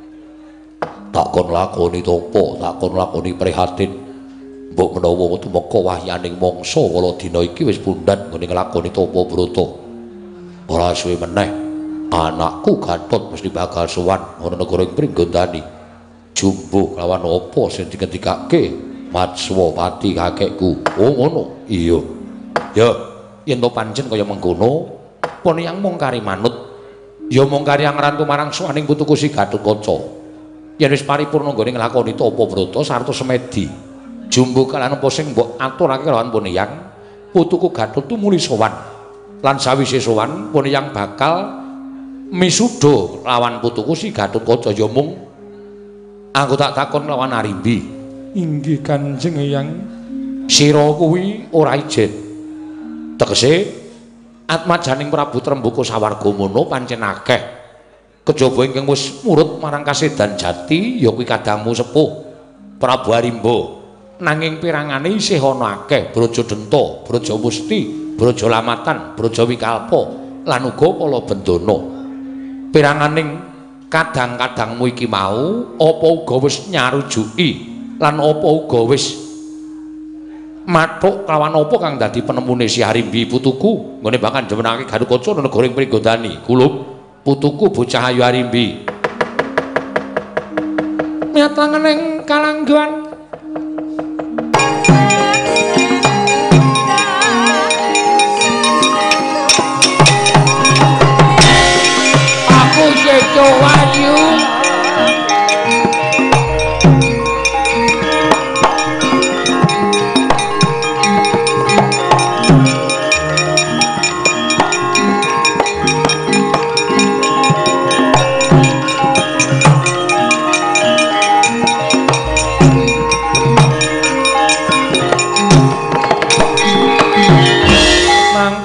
takon lakoni topo takon lakoni prihatin mbok menawa tumeka wahyaning mangsa kala dina iki wis pundhat nggone nglakoni tapa brata. Ora suwe meneh anakku Gatot mesti bakal sowan ana negara ing Pringgondani. Jumbuh lawan apa sing dikendikake Matswapati kakekku. Oh ngono. Iya. Ya, yen to pancen kaya mengkono, puniyang mung kari manut. Ya mung kari ngrantu marang sowaning putuku si Gatotkaca. Yen wis paripurna nggone nglakoni tapa brata sarta semedi. Jumbo kalan apa sing mbok aturake lawan puniyang putuku Gatot tu muli sowan lan sawise sowan puniyang bakal misuda lawan putuku si Gatotkaca ya mung aku tak takon lawan Arimbi inggih Kanjeng Eyang sira kuwi ora ijen tegese atmajaning Prabu Trembaka Sawargamana pancen akeh kejaba ingkang wis murut marang kasedan jati ya kuwi kadangmu sepuh Prabu Arimba nanging pirangane isih ana akeh Brajadenta, Brajamusti, Brajalamatan, Brajawikalpa lan uga Palabendana. Piranganing kadang-kadangmu iki mau apa uga wis nyarujuki lan apa uga wis mathuk lawan apa kang dadi penemune si Harimbi putuku nggone bakal njenengake Gatotkaca nang negara ing Pringgondani. Kulub putuku bocah ayu Harimbi. Miat langening kalangguan Wahyu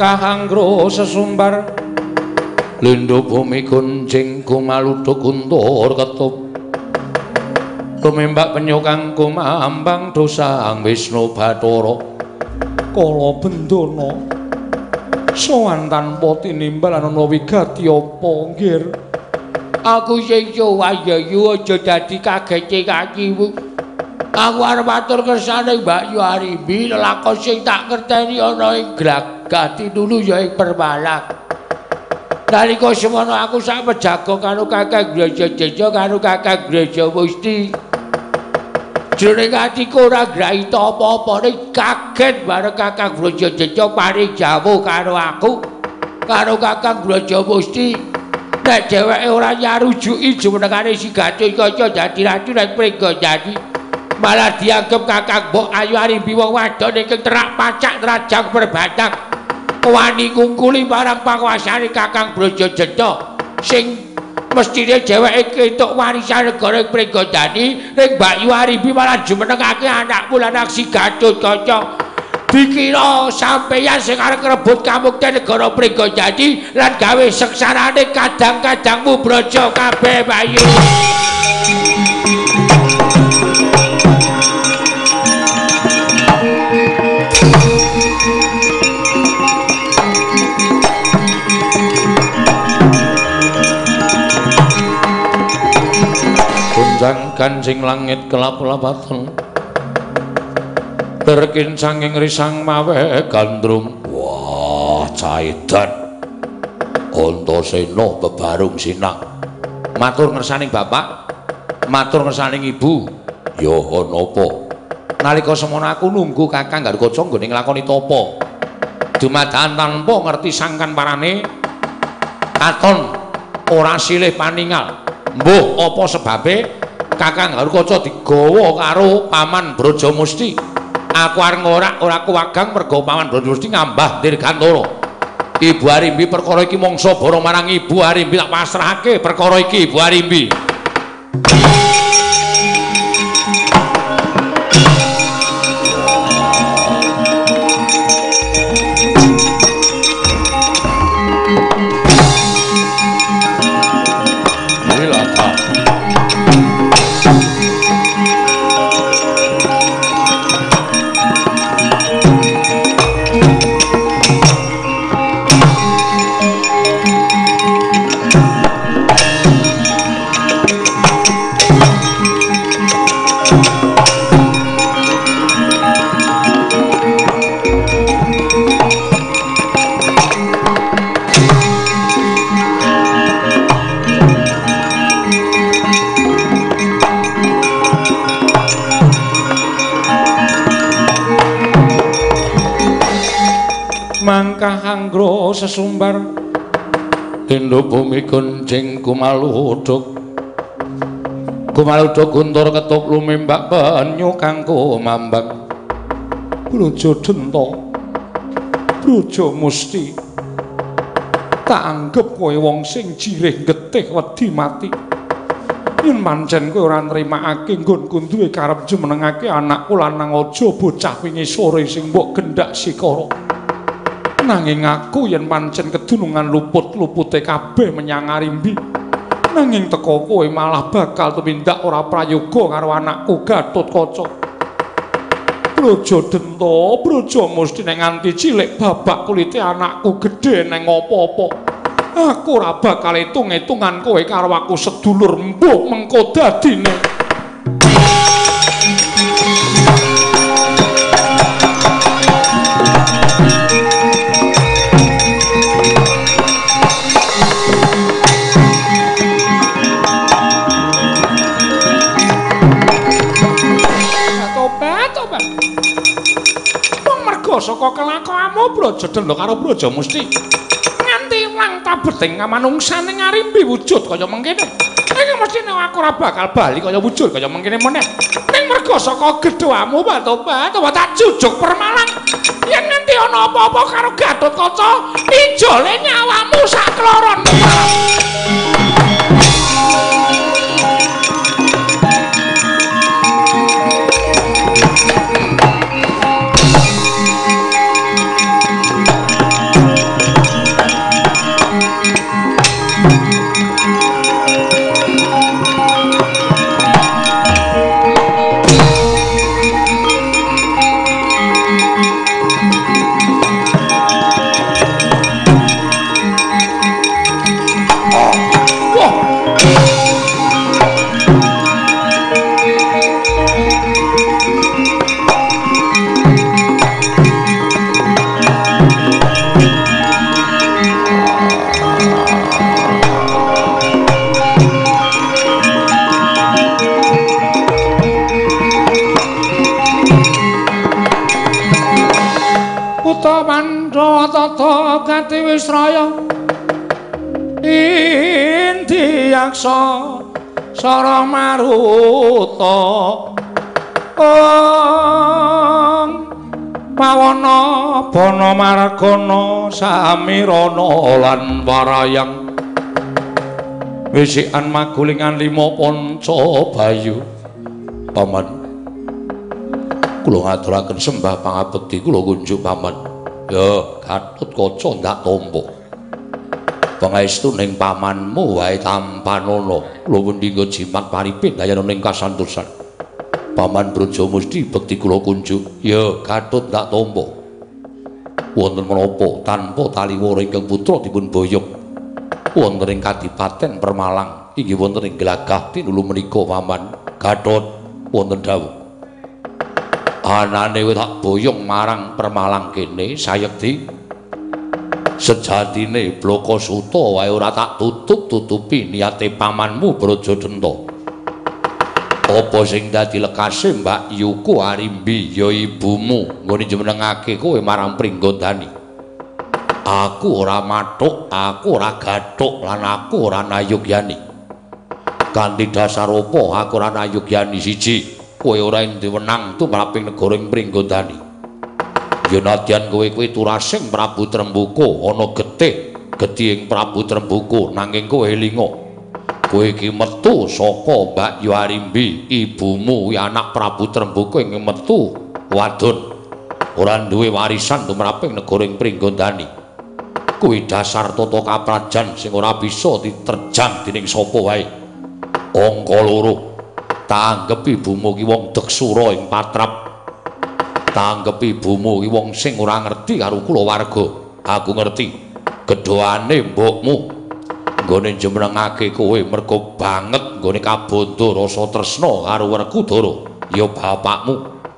Mangkahangro sesumbar Lindhu bumi kunjing kumaluduk kuntur ketup Tumembak penyukang kumambang dosang Wisnu Bathara Kala Bendana sowan tanpa tinimbal ana wigati apa nggir Aku sing Wayayu aja dadi kagece kakimu Aku arep matur kersane Mbak Yu Arimbi lelakon sing tak ngerteni ana ing Gragati dulu ya ing Permalak Nalika semono aku sak pejago karo Kakang Brajajeja karo Kakang Brajamusti. Jroning atiku ora graita apa-apa ning kaget bareng Kakang Brajajeja paring jamu karo aku karo Kakang Brajamusti. Nek dheweke ora nyarujuki jumenengane si Gatotkaca dadi ratu nek Pringgondani. Malah dianggep Kakang Mbok Ayu Arimbi wong wadon ingkang terak pacak trajang perbatang. Wani ngungkuli marang panguwasane Kakang Brajajeja sing mestine dheweke ketok warisan negara Pringgondani ning Mbak Yu Arimbi malah jumenengake anakmu lanang si Gatotkaca dikira sampeyan sing arep ngrebut kamukten negara Pringgondani lan gawe seksarane kadang-kadangmu braja kabeh Bayu Kancing langit kelap-lapaten Berkin sanging risang mawe gandrung Wah caedan Antasena bebarung sinak Matur ngersaning bapak Matur ngersaning ibu Ya napa Nalika semono aku nunggu Kakang Garukaca nggone nglakoni tapa Dumadakan tanpa ngerti sangkan parane Katon ora silih paningal Mbuh apa sebabe Kakang Garukaca digawa karo Paman Brajamusti. Aku arep ora kuwagang merga Paman Brajamusti ngambah Dirgantara. Ibu Arimbi perkara iki mangsa bara marang Ibu Arimbi tak pasrahake perkara iki Ibu Arimbi. Mangkahangro sesumbar Lindhu bumi kunjing kumaluduk guntur ketup lumembak banyu kang kumambang Brajadenta Brajamusti tak anggep kowe wong sing jirih getih wedi mati yen pancen kowe ora nrimakake nggonku duwe karep jumenengake anakku lanang aja bocah wingi sore sing mbok gendak sikara nanging aku yen pancen kedunungan luput-lupute kabeh menyang Arimbi nanging teka kowe malah bakal tumindak ora prayoga karo anakku Gatotkaca Brajadenta Brajamusti nek nganti cilik babak kulite anakku gedhe neng apa-apa aku ora bakal itung-itungan kowe karo aku sedulur mbuh mengko dadine saka kelakuanmu Brajadenta karo Brajamusti nganti lang tabeting manungsaning Arimbi wujud kaya mengkene iki mesti nek aku ora bakal bali kaya wujud kaya mengkene meneh ning merga saka gedhoamu Batobat tak jujuk Permalang yen nganti ana apa-apa karo Gatotkaca ijole nyawamu sak kloron Pati Wisraya Indiyaksa Sara Maruta Pawana Bana Margana Samirana lan Warayang Wisikan Magulingan Lima Panca Bayu Paman kula ngaturaken sembah pangabekti kula kunjuk paman ya Gatotkaca ndak tampa pangestuning pamanmu wae tampanana kula mendhinga jimat paripin dayana ning kasantosan paman Brajamusti bekti kula kunjuk ya Gatot ndak tampa wonten menapa tanpa taliwara ingkang putra dipun boyong wonten ing Kadipaten Permalang inggih wonten ing Glagah tinulu menika paman Gatot wonten dawuh anane tak boyong marang Permalang kene sayekti sejatine Blakasuta wae ora tak tutup-tutupi niate pamanmu Brajadenta apa sing dadi lekase Mbak Yuku Arimbi ya ibumu nggone njenengake kowe marang Pringgondani aku ora mathuk aku ora gathuk lan aku ora nayogyani kanthi dasar apa aku ora nayogyani siji kowe ora diwenang tumraping negara ing Pringgondani. Ya nadyan kowe turasing Prabu Trembuka ana getih Prabu Trembuka nanging kowe elinga. Kowe iki metu saka Mbak Yu Arimbi, ibumu kuwi anak Prabu Trembuka ing metu wadon. Ora duwe warisan tumraping negara ing Pringgondani. Kuwi dasar tata kaprajan sing ora bisa diterjang dening sapa wae. Angka loro tanggep ibumu ki wong deksura ing patrap tanggep ibumu ki wong sing ora ngerti karo kulawarga aku ngerti gedhoane mbokmu nggone njenengake kowe mergo banget nggone kabanda rasa tresna karo Werkudara ya bapakmu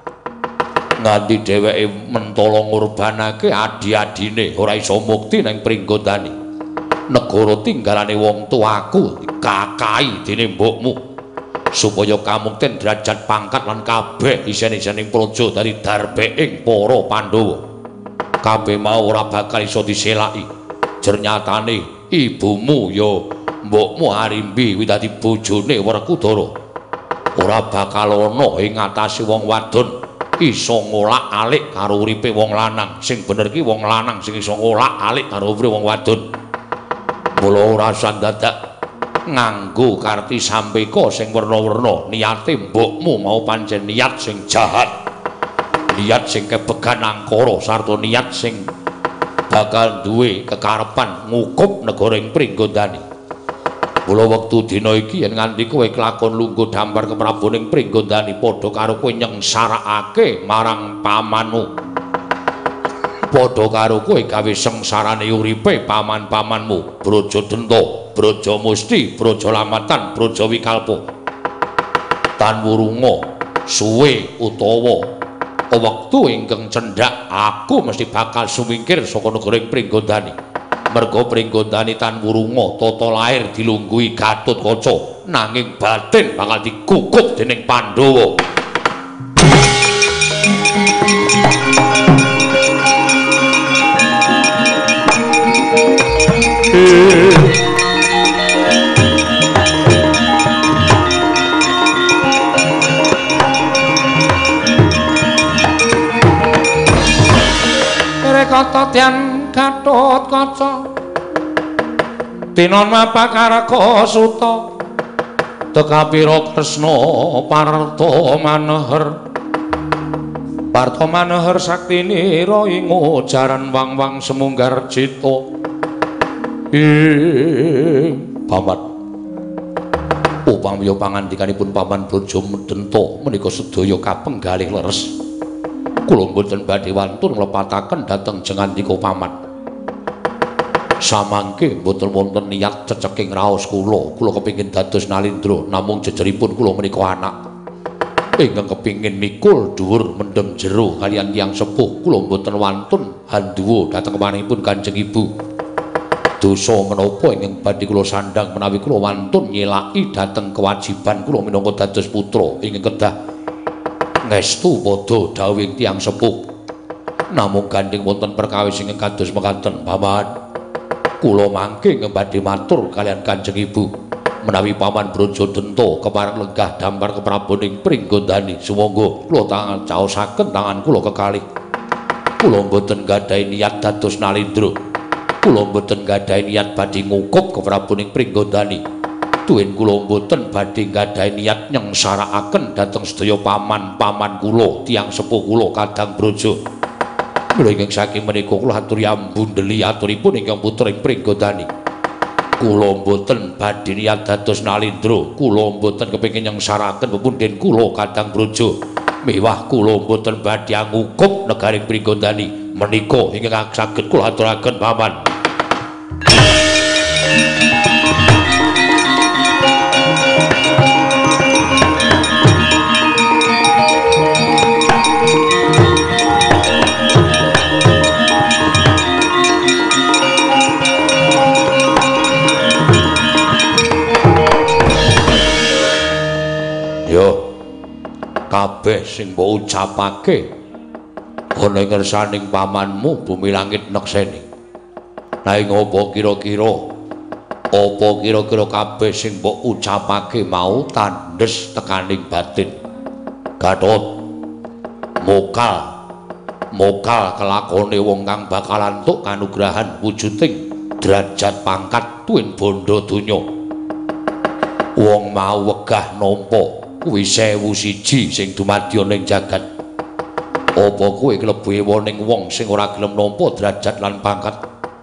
nganti dheweke mentala ngurbanake adi-adine ora iso mukti ning Pringgondani negara tinggalane wong tuaku dikakai dening mbokmu supaya kamukten derajat pangkat lan kabeh isen-isening praja dari darbeking para Pandhawa kabeh mau ora bakal iso diselaki jernyatane ibumu ya mbokmu Arimbi kuwi dadi bojone Werkudara ora bakal ana ing ngatasé wong wadon iso ngolak-alik karo uripe wong lanang sing bener ki wong lanang sing iso ngolak-alik karo uripe wong wadon mula ora sandadak nganggo karti sampeka sing werna-werna niate mbokmu mau pancen niat sing jahat niat sing kebegan angkara sarta niat sing bakal duwe kekarepan ngukup negara ing Pringgondani mula wektu dina iki yen nganti kowe kelakon lungguh dampar ke Prabu ning Pringgondani padha karo kowe nyengsarakake marang pamanmu padha karo kowe gawe sengsarane uripe paman-pamanmu Brajadenta Brajamusti, Brajalamatan, Brajawikalpa. Tan wurunga suwe utawa wektu ingkang cendhak aku mesti bakal sumingkir saka negara ing Pringgondani. Merga Pringgondani tan wurunga tata lair dilungguhi Gatotkaca nanging batin bakal digugut dening Pandhawa. Kata tian Gatotkaca tinon mapakarga suta tekapira Kresna Parta maneher saktine ra ing jaran wang-wang semunggar cita paman upamya pangandikanipun paman Brajadenta menika sedaya kapenggalih leres kula mboten badhe wantun nglepataken dhateng jengandika paman samangke mboten wonten niat ceceking raos kula kepingin dados nalindra namung jejeripun kula menika anak ingkang kepingin mikul dhuwur mendem jero kaliyan tiyang sepuh kula mboten wantun handhuwa dhateng pamanipun Kanjeng Ibu dosa menapa ingkang badhe kula sandhang menawi kula wantun nyelaki dhateng kewajiban kula minangka dados putra ingkang kedah ngestu padha dawuhing tiyang sepuh Namung gandeng wonten perkawis ingkang kados mekaten, Paman. Kula mangke badhe matur kalian Kanjeng Ibu. Menawi Paman Brajadenta kepareng lenggah dampar kepraboning Pringgondani, sumangga kula tangan caosaken tangan kula kekalih. Kula mboten gadhahi niat dados nalindra. Kula mboten gadhahi niat badhe ngukup kepraboning Pringgondani. Tuwin kula mboten badhe gadhahi niat nyengsarakaken dhateng sedaya paman-paman kula, tiyang sepuh kula Kadang Braja. Mula ingkang saking menika kula aturi ambundeli aturipun ingkang putra ing Pringgondani. Kula mboten badhe niat dados nalindra, kula mboten kepengin nyengsaraken pepunden kula Kadang Braja. Mewah kula mboten badhe ngukup negaring Pringgondani. Menika ingkang saged kula aturaken, Paman. Kabeh sing mbok ucapake ana ing ngersaning pamanmu bumi langit nekseni. Nanging apa kira-kira kabeh sing mbok ucapake mau tandhes tekaning batin. Gatot mokal kelakone wong kang bakalan entuk kanugrahan wujuding derajat pangkat tuwin bondo donya. Wong mau wegah nampa kuwi 1001 sing dumadya ning jagat. Apa kowe klebu ewoning wong sing ora gelem nampa derajat lan pangkat?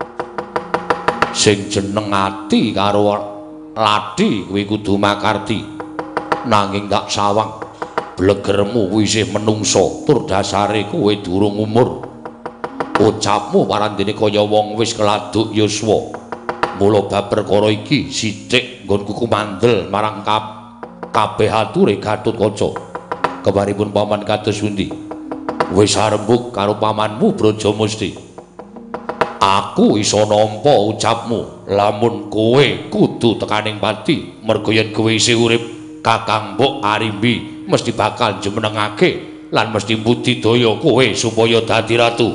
Sing jeneng ati karo ladhi kuwi kudu makarti. Nanging tak sawang blegermu kuwi isih menungso, tur dasare kowe durung umur. Ucapmu parandene kaya wong wis keladuk yuswa. Mula bab perkara iki sithik nggonku kumandel marang kabeh ature Gatotkaca. Kebaripun paman kados pundi? Wis arembug karo pamanmu Brajamusti. Aku iso nampa ucapmu lamun kowe kudu tekaning pati, merga yen kowe isih urip Kakang Mbok Arimbi mesti bakal jumenengake lan mesti mbudidaya kowe supaya dadi ratu.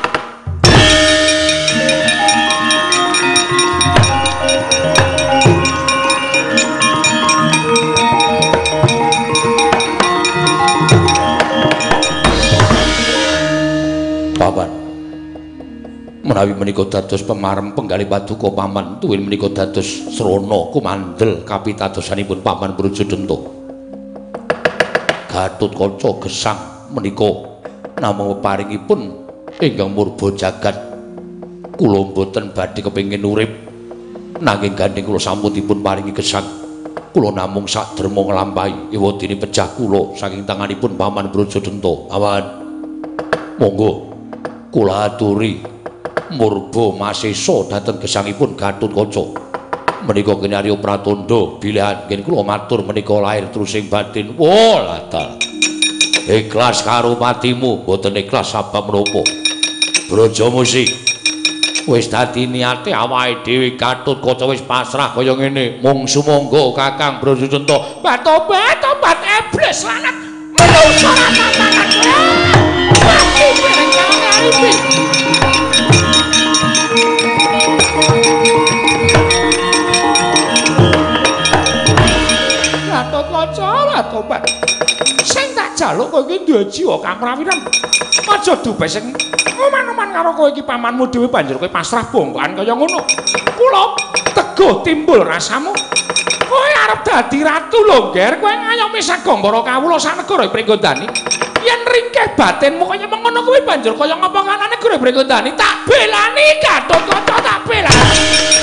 Menawi menika dados pemarem penggalih paduka paman, tuwin menika dados srana kumandel kapitadosanipun Paman Brajadenta. Gatotkaca gesang menika namung peparingipun ingkang murba jagat. Kula mboten badhe kepengin urip, nanging gandeng kula sampun dipun paringi gesang. Kula namung sakderma nglampahi ewadene pejah kula saking tanganipun Paman Brajadenta. Awan monggo kula aturi murba masesa dhateng gesangipun Gatotkaca. Menika kinarya pratandha bilih anggen kula matur menika lair trusing batin. Waladal. Ikhlas karo patimu, boten ikhlas sabab menapa. Brajamusti wis dadi niate awake dhewe Gatotkaca wis pasrah kaya ngene. Mung sumangga Kakang Brajadenta bat-obat iblis lanat menungso ratanan. Mati bareng kang Arimbi. Gatotkaca, sing tak jaluk kowe iki duwe jiwa kamrawiran. Aja duwe sing oman-oman karo kowe iki pamanmu dhewe banjur kowe pasrah bongkokan kaya ngono. Kula teguh timbul rasamu. Kowe arep dadi ratu lho, Ger. Kowe ngayomi sagambara kawula sanegara Pringgondani. Yen ringkeh batinmu kaya mengono kowe banjur kaya ngapa kanane Guru Pringgondani. Tak belani Gatotkaca, tak belani.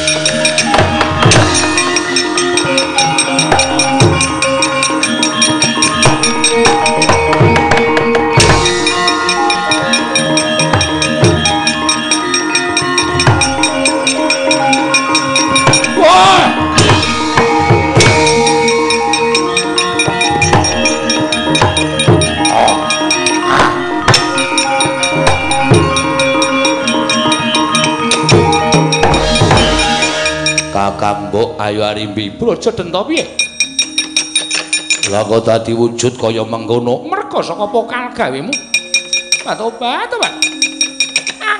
Kakang Mbok Ayu Arimbi Brajadenta piye? Lah kok dadi wujud kaya mengkono? Merga saka pokal gawemu. Bat-obat.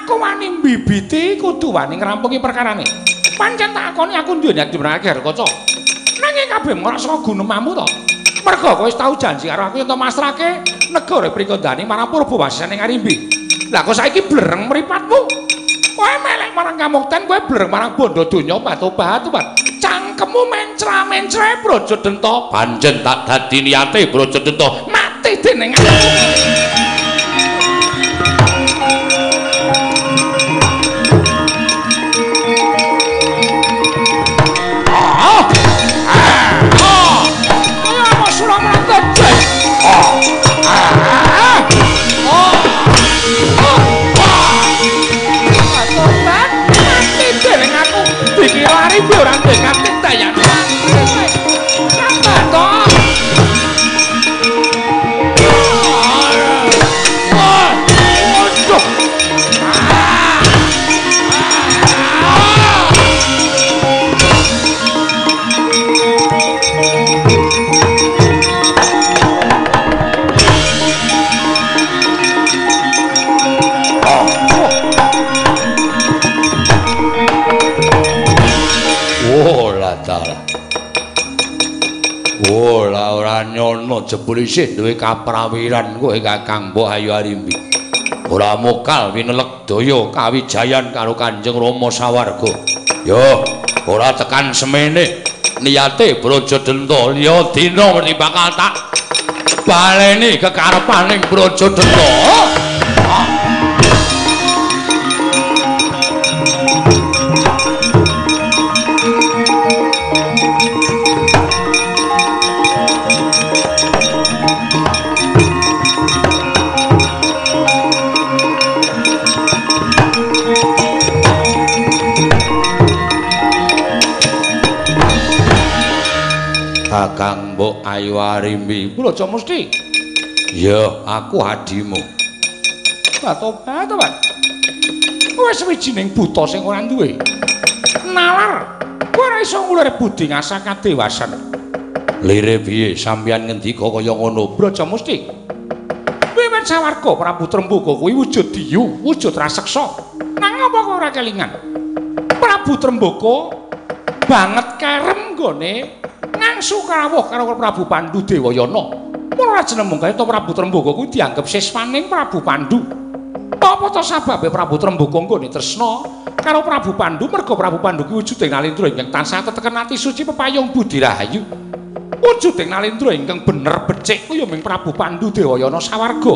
Aku wani mbibiti kudu wani ngrampungi perkarane. Pancen takoni aku duwe niat dimenake Garkaca. Nanging kabeh ngrasa gunemamu to. Merga kowe wis tau janji karo aku yen to masrahke negara Pringgodani marang Purbawasana ing Arimbi. Lah kok saiki blereng mripatmu? Kowe melek marang Kamukten, kowe blereng marang bondo donya Batobat. Cangkemmu mencra-mencre Brajadenta. Pancen tak dadi niate Brajadenta mati dening aku. Ora ndek dayan. Sambat to. Ora nyono jebul isih duwe kaprawiran kowe Kakang Mbok Ayu Arimbi. Ora mokal winelek daya kawijayan karo Kanjeng Rama Sawarga. Yo, ora tekan semene niate Brajadenta liya dina mesti bakal tak baleni kekarepaning Brajadenta. Kakang Mbok Ayu Arimbi, Braja Musti. Ya, aku adimu. Batobat. Kowe sawijining buta sing ora duwe nalar. Kowe ora iso ngulur budi ngasah kadewasan. Lire piye sampeyan ngendika kaya ngono, Braja Musti? Wiwit Sawarga Prabu Trembaka kuwi wujud diyu, wujud raseksa. Nang apa kowe ora kelingan? Prabu Trembaka banget kerem nggone ngangsu kawuh karo Prabu Pandhu Dewayana. Mula jeneng kae to Prabu Trembaka kuwi dianggep siswaning Prabu Pandhu. Apa to sababe Prabu Trembaka nggone tresna karo Prabu Pandhu? Merga Prabu Pandhu kuwi wujuding Nalendra ingkang tansah teteken ati suci pepayung budi rahayu. Wujuding Nalendra ingkang bener becik kaya ming Prabu Pandhu Dewayana Sawarga.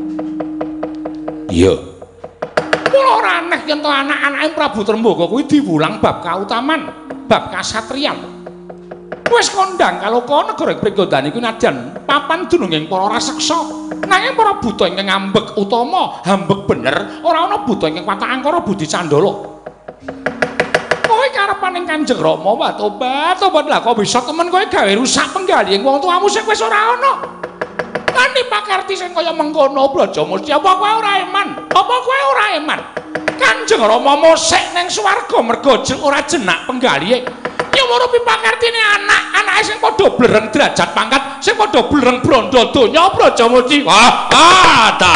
Iya. Mula ora aneh yen to anak-anake Prabu Trembaka kuwi diwulang bab kautaman, bab kasatriyan. Wis kondang kaloka negara Pringgodani kuwi nadyan papan dununging para raseksa. Nanging para buta ingkang ngambek utama, hambek bener, ora ana buta ingkang watak angkara budi candala. Kowe karepaning Kanjeng Rama Batobat, lah kok bisa temen kowe gawe rusak penggaliing wong tuamu sing wis ora ana. Lan pakarti sing kaya mengkono Braja Musti, apa kowe ora eman? Apa kowe ora eman? Kanjeng Rama mosek ning swarga merga ora jenak penggaliing. Ya ngono pipakartine anak-anake sing padha blereng derajat pangkat, sing padha blereng branda donya Braja Musti. Wah, ta.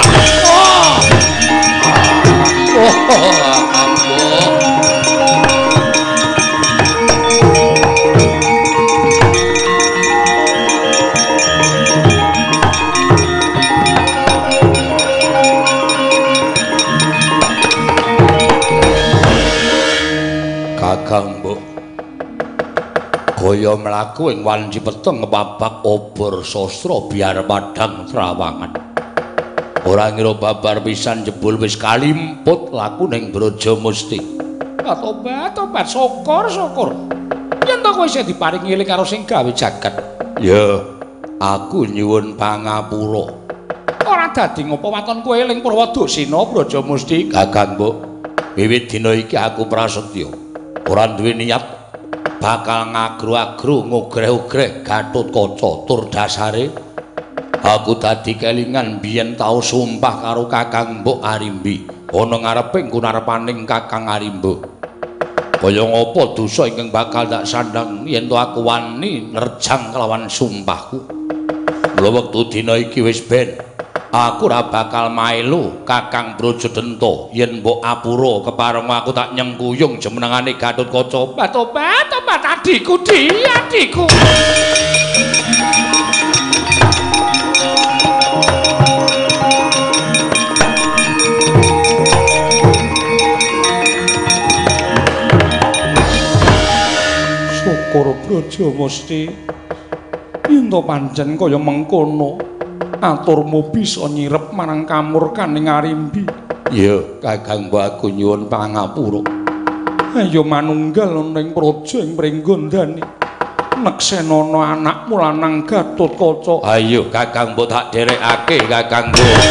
Kakang Mbok kaya mlaku ing wanci peteng babak obor sastra biar padhang trawangan. Ora ngira babar pisan jebul wis kalimput laku ning Braja Musti. Tobat, syukur. Yen to kowe isih diparingi eling karo sing gawe jagat. Ya, aku nyuwun pangapura. Ora dadi ngopo waton kowe eling Prawadasena Braja Musti. Kakang Mbok, wiwit dina iki aku prasetya ora duwe niat bakal ngagru-agru ngugreh-ugreh Gatotkaca tur dasare aku dadi kelingan biyen tau sumpah karo Kakang Mbok Arimbi ana ngareping kunarepaning Kakang Arimba. Kaya ngapa dosa ingkang bakal tak sandhang yen to aku wani nerjang kelawan sumpahku. Mula wektu dina iki wis ben Aku ora bakal mailu Kakang Brajadenta yen mbok apura kepareng aku tak nyengkuyung jemenengane Gatotkaca. Tobat adikku, adikku. Syukur Brajamusti yen to pancen kaya mengkono. Aturmu bisa nyirep marang kamurkaning Arimbi. Ya, Kakang mbok aku nyuwun pangapura. Ayo manunggal ning praja ing Pringgondani. Neksenana anakmu lanang Gatotkaca. Ayo Kakang mbok tak derekake Kakang mbok.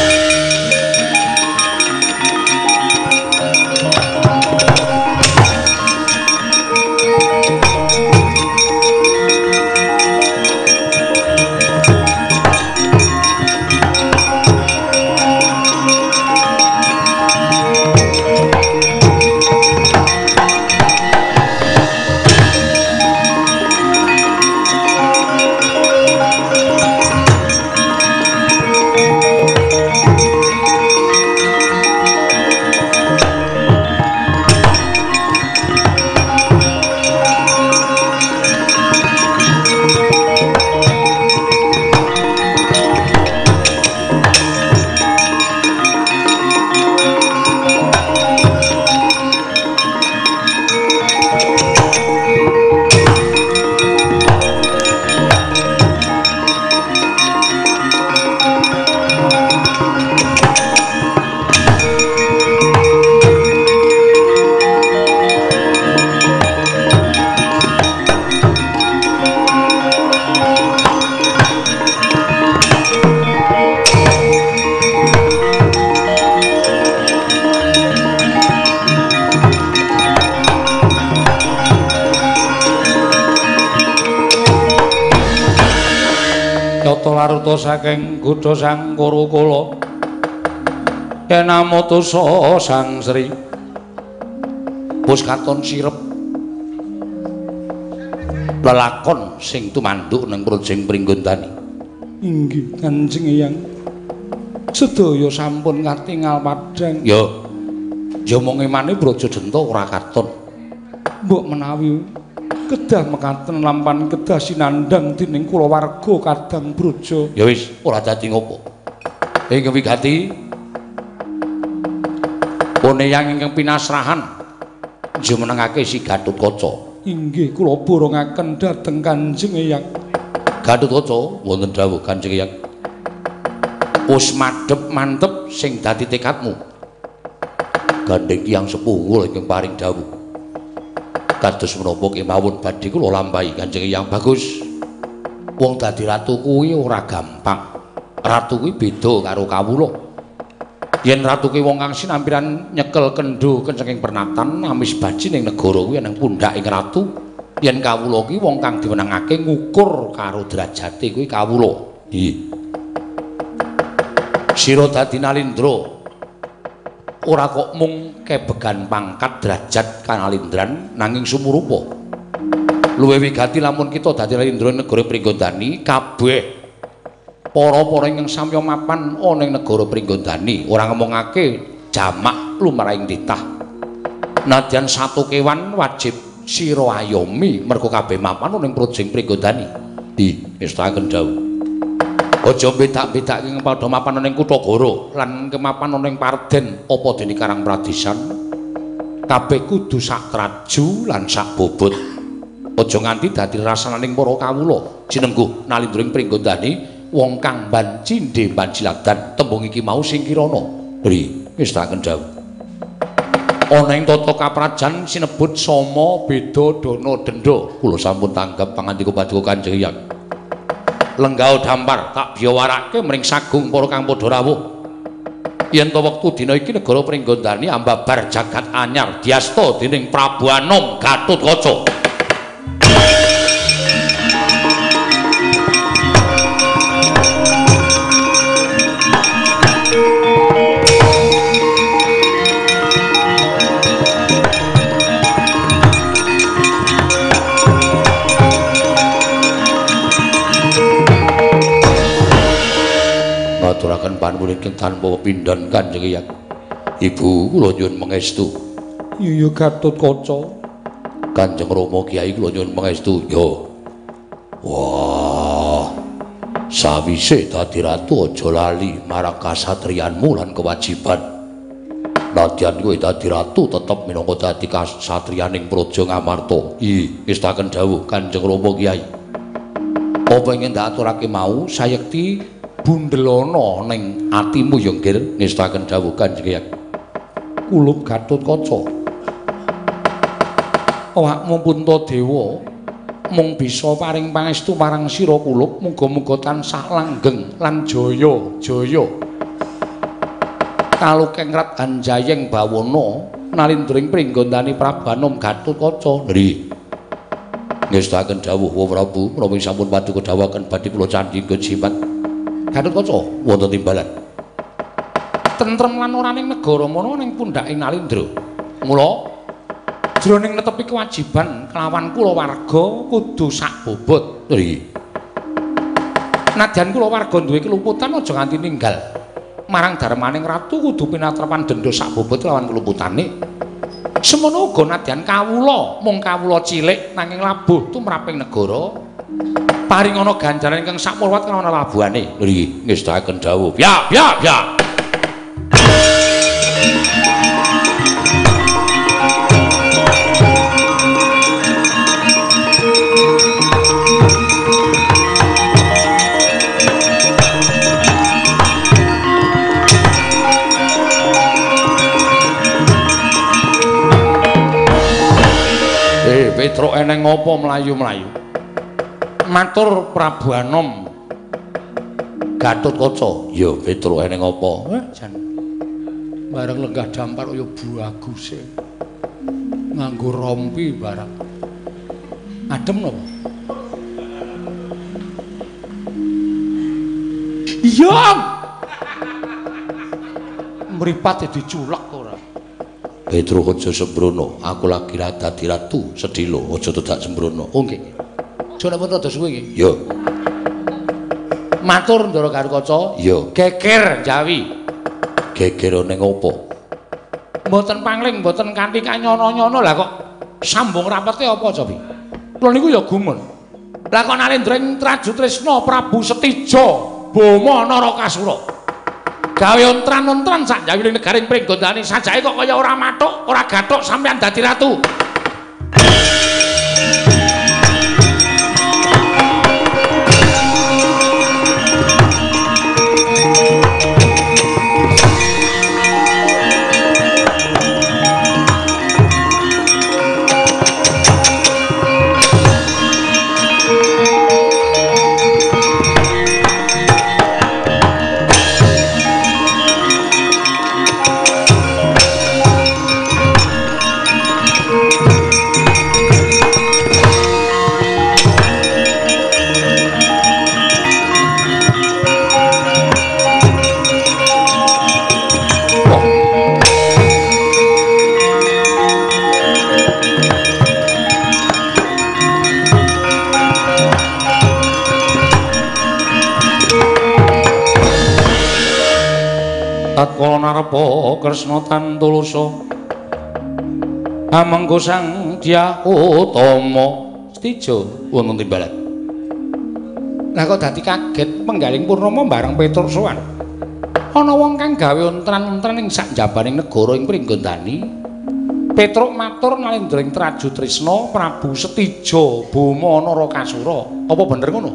Laruta saking Kutha Sang Kurukula enamutusa Sang Sri pus katon sirep lelakon sing tumanduk ning Projeng Pringgondani. Inggih Kanjeng Eyang, sedaya sampun katingal padhang. Ya mung emane Brajadenta ora katon. Mbok menawi kedah mekaten lampan kedah sinandhang dening kulawarga kadang Braja. Ya wis, ora dadi ngopo. Ing wigati Poneyang ingkang pinasrahan jumenengake si Gatotkaca. Inggih kula borongaken dhateng Kanjeng Eyang. Gatotkaca wonten dawuh Kanjeng Eyang. Wis madhep mantep sing dadi tekadmu. Gandeng tiyang sepuh ingkang paring dawuh. Kados menapa kemawon badhe kula lampahi Kanjeng Eyang. Bagus. Wong dadi ratu kuwi ora gampang. Ratu kuwi beda karo kawula. Yen ratu kuwi wong kang sinampiran nyekel kendho saking pernatan amis baji ning negara kuwi nang pundhaking ratu. Yen kawula kuwi wong kang diwenangake ngukur karo derajate kuwi kawula. Nggih. Sira dadi Nalindra ora kok mung kebegan pangkat derajat kanalindran nanging sumurupa. Luwih wigati lamun kita dadi Nalindra negara Pringgondani, kabeh para-para ingkang samya mapan ana ing negara Pringgondani ora ngomongake jamak lumrahing titah. Nadyan satu kewan wajib sira ayomi merga kabeh mapan ana ing Projeng Pringgondani. Diistaken dawuh. Aja bedak-bedake padha mapan ning Kutagara lan kemapan ning Parden apa dene Karang Pradisan. Kabeh kudu sak traju lan sak bobot. Aja nganti dadi rasananing para kawula. Jinengku Nalindra ing Pringgondani wong kang bancindhe banciladan. Tembung iki mau sing kirana. Ri, wis tak kendhawuh. Ana ing tata kaprajan sinebut sama beda dana denda. Kula sampun tanggap pangandika paduka Kanjeng Hyang. Lenggau dampar tak biyawarake mring sagung para kang padha rawuh. Yen to wektu dina iki negara Pringgondani ambabar jagat anyar diasta dening Prabu Anom Gatotkaca. Aturaken panuwun ingkang tanpa pindhan Kanjeng Hyang. Ibu kula nyuwun pangestu. Ya Gatotkaca. Kanjeng Rama Kyai kula nyuwun pangestu. Ya. Wah. Sawise dadi ratu aja lali marang kasatriyanmu lan kewajiban. Nadyan kowe dadi ratu tetep minangka dadi kasatriyaning Praja Ngamarta. Ngestaken dawuh Kanjeng Rama Kyai. Apa ingin tak aturake mau sayekti bundelana ning atimu ya nggih ngestaken dawuh Kanjeng Hyang. Kulup Gatotkaca. Awakmu Puntadewa mung bisa paring pangestu marang sira kulup muga-muga tansah langgeng lan jaya-jaya. Kalukengrat Anjayeng Bawana nalindring pringgondani Prabu Anom Gatotkaca. Nggih. Ngestaken dawuh Wa Prabu menawi sampun paduka dawuhaken badhe kula candhingga jimat. Gatotkaca wonten timbalan. Tentrem lan oraning negara mono ning pundhaking Nalindra. Mula jroning netepi kewajiban kelawan kula warga kudu sak bobot. Nggih. Nadyan kula warga duwe keluputan aja nganti ninggal. Marang darmaning ratu kudu pinatrepan denda sak bobot kelawan keluputane. Semono uga nadyan kawula, mung kawula cilik nanging labuh tumraping negara. Paring ana ganjaran ingkang sakmurwat kelawan labuhane. Nggih, ngestaken dawuh. Ya. Petruk eneng ngopo mlayu-mlayu? Matur Prabu Anom Gatotkaca. Ya Petruk eneng ngopo? Jan. Bareng lenggah dampar kaya baguse. Nganggo rompi barang. Adem napa? Iya. Mripat diculek ora? Petruk aja sembrono, aku lagi dadi ratu sedhilo, aja dadak sembrono. Oh nggih. Aja nek rada suwe iki. Ya. Matur Ndara Gatotkaca. Ya. Geger Jawi. Geger ning opo? Mboten pangling, mboten kanthi kanyono-nyono lah kok sambung rapete apa cobi? Kula niku ya gumun. Lah kok nalindring Traju Trisna Prabu Setija Bama Narakasura. Gawe ontran-ontran sak jawining negaring pringgondani sajake kok kaya ora mathuk, ora gathuk sampeyan dadi ratu. Tatkala narepa Kresna Tantulasa amengko Sang Hyang Utama Setija wonten timbalan. Lah kok dadi kaget penggaling Purnama bareng Petruk sowan. Ana wong kang gawe ontran-ontran ing sak jabaning negara ing Pringgondani. Petruk matur nalindring Traju Trisna Prabu Setija Bama Narakasura. Apa bener ngono?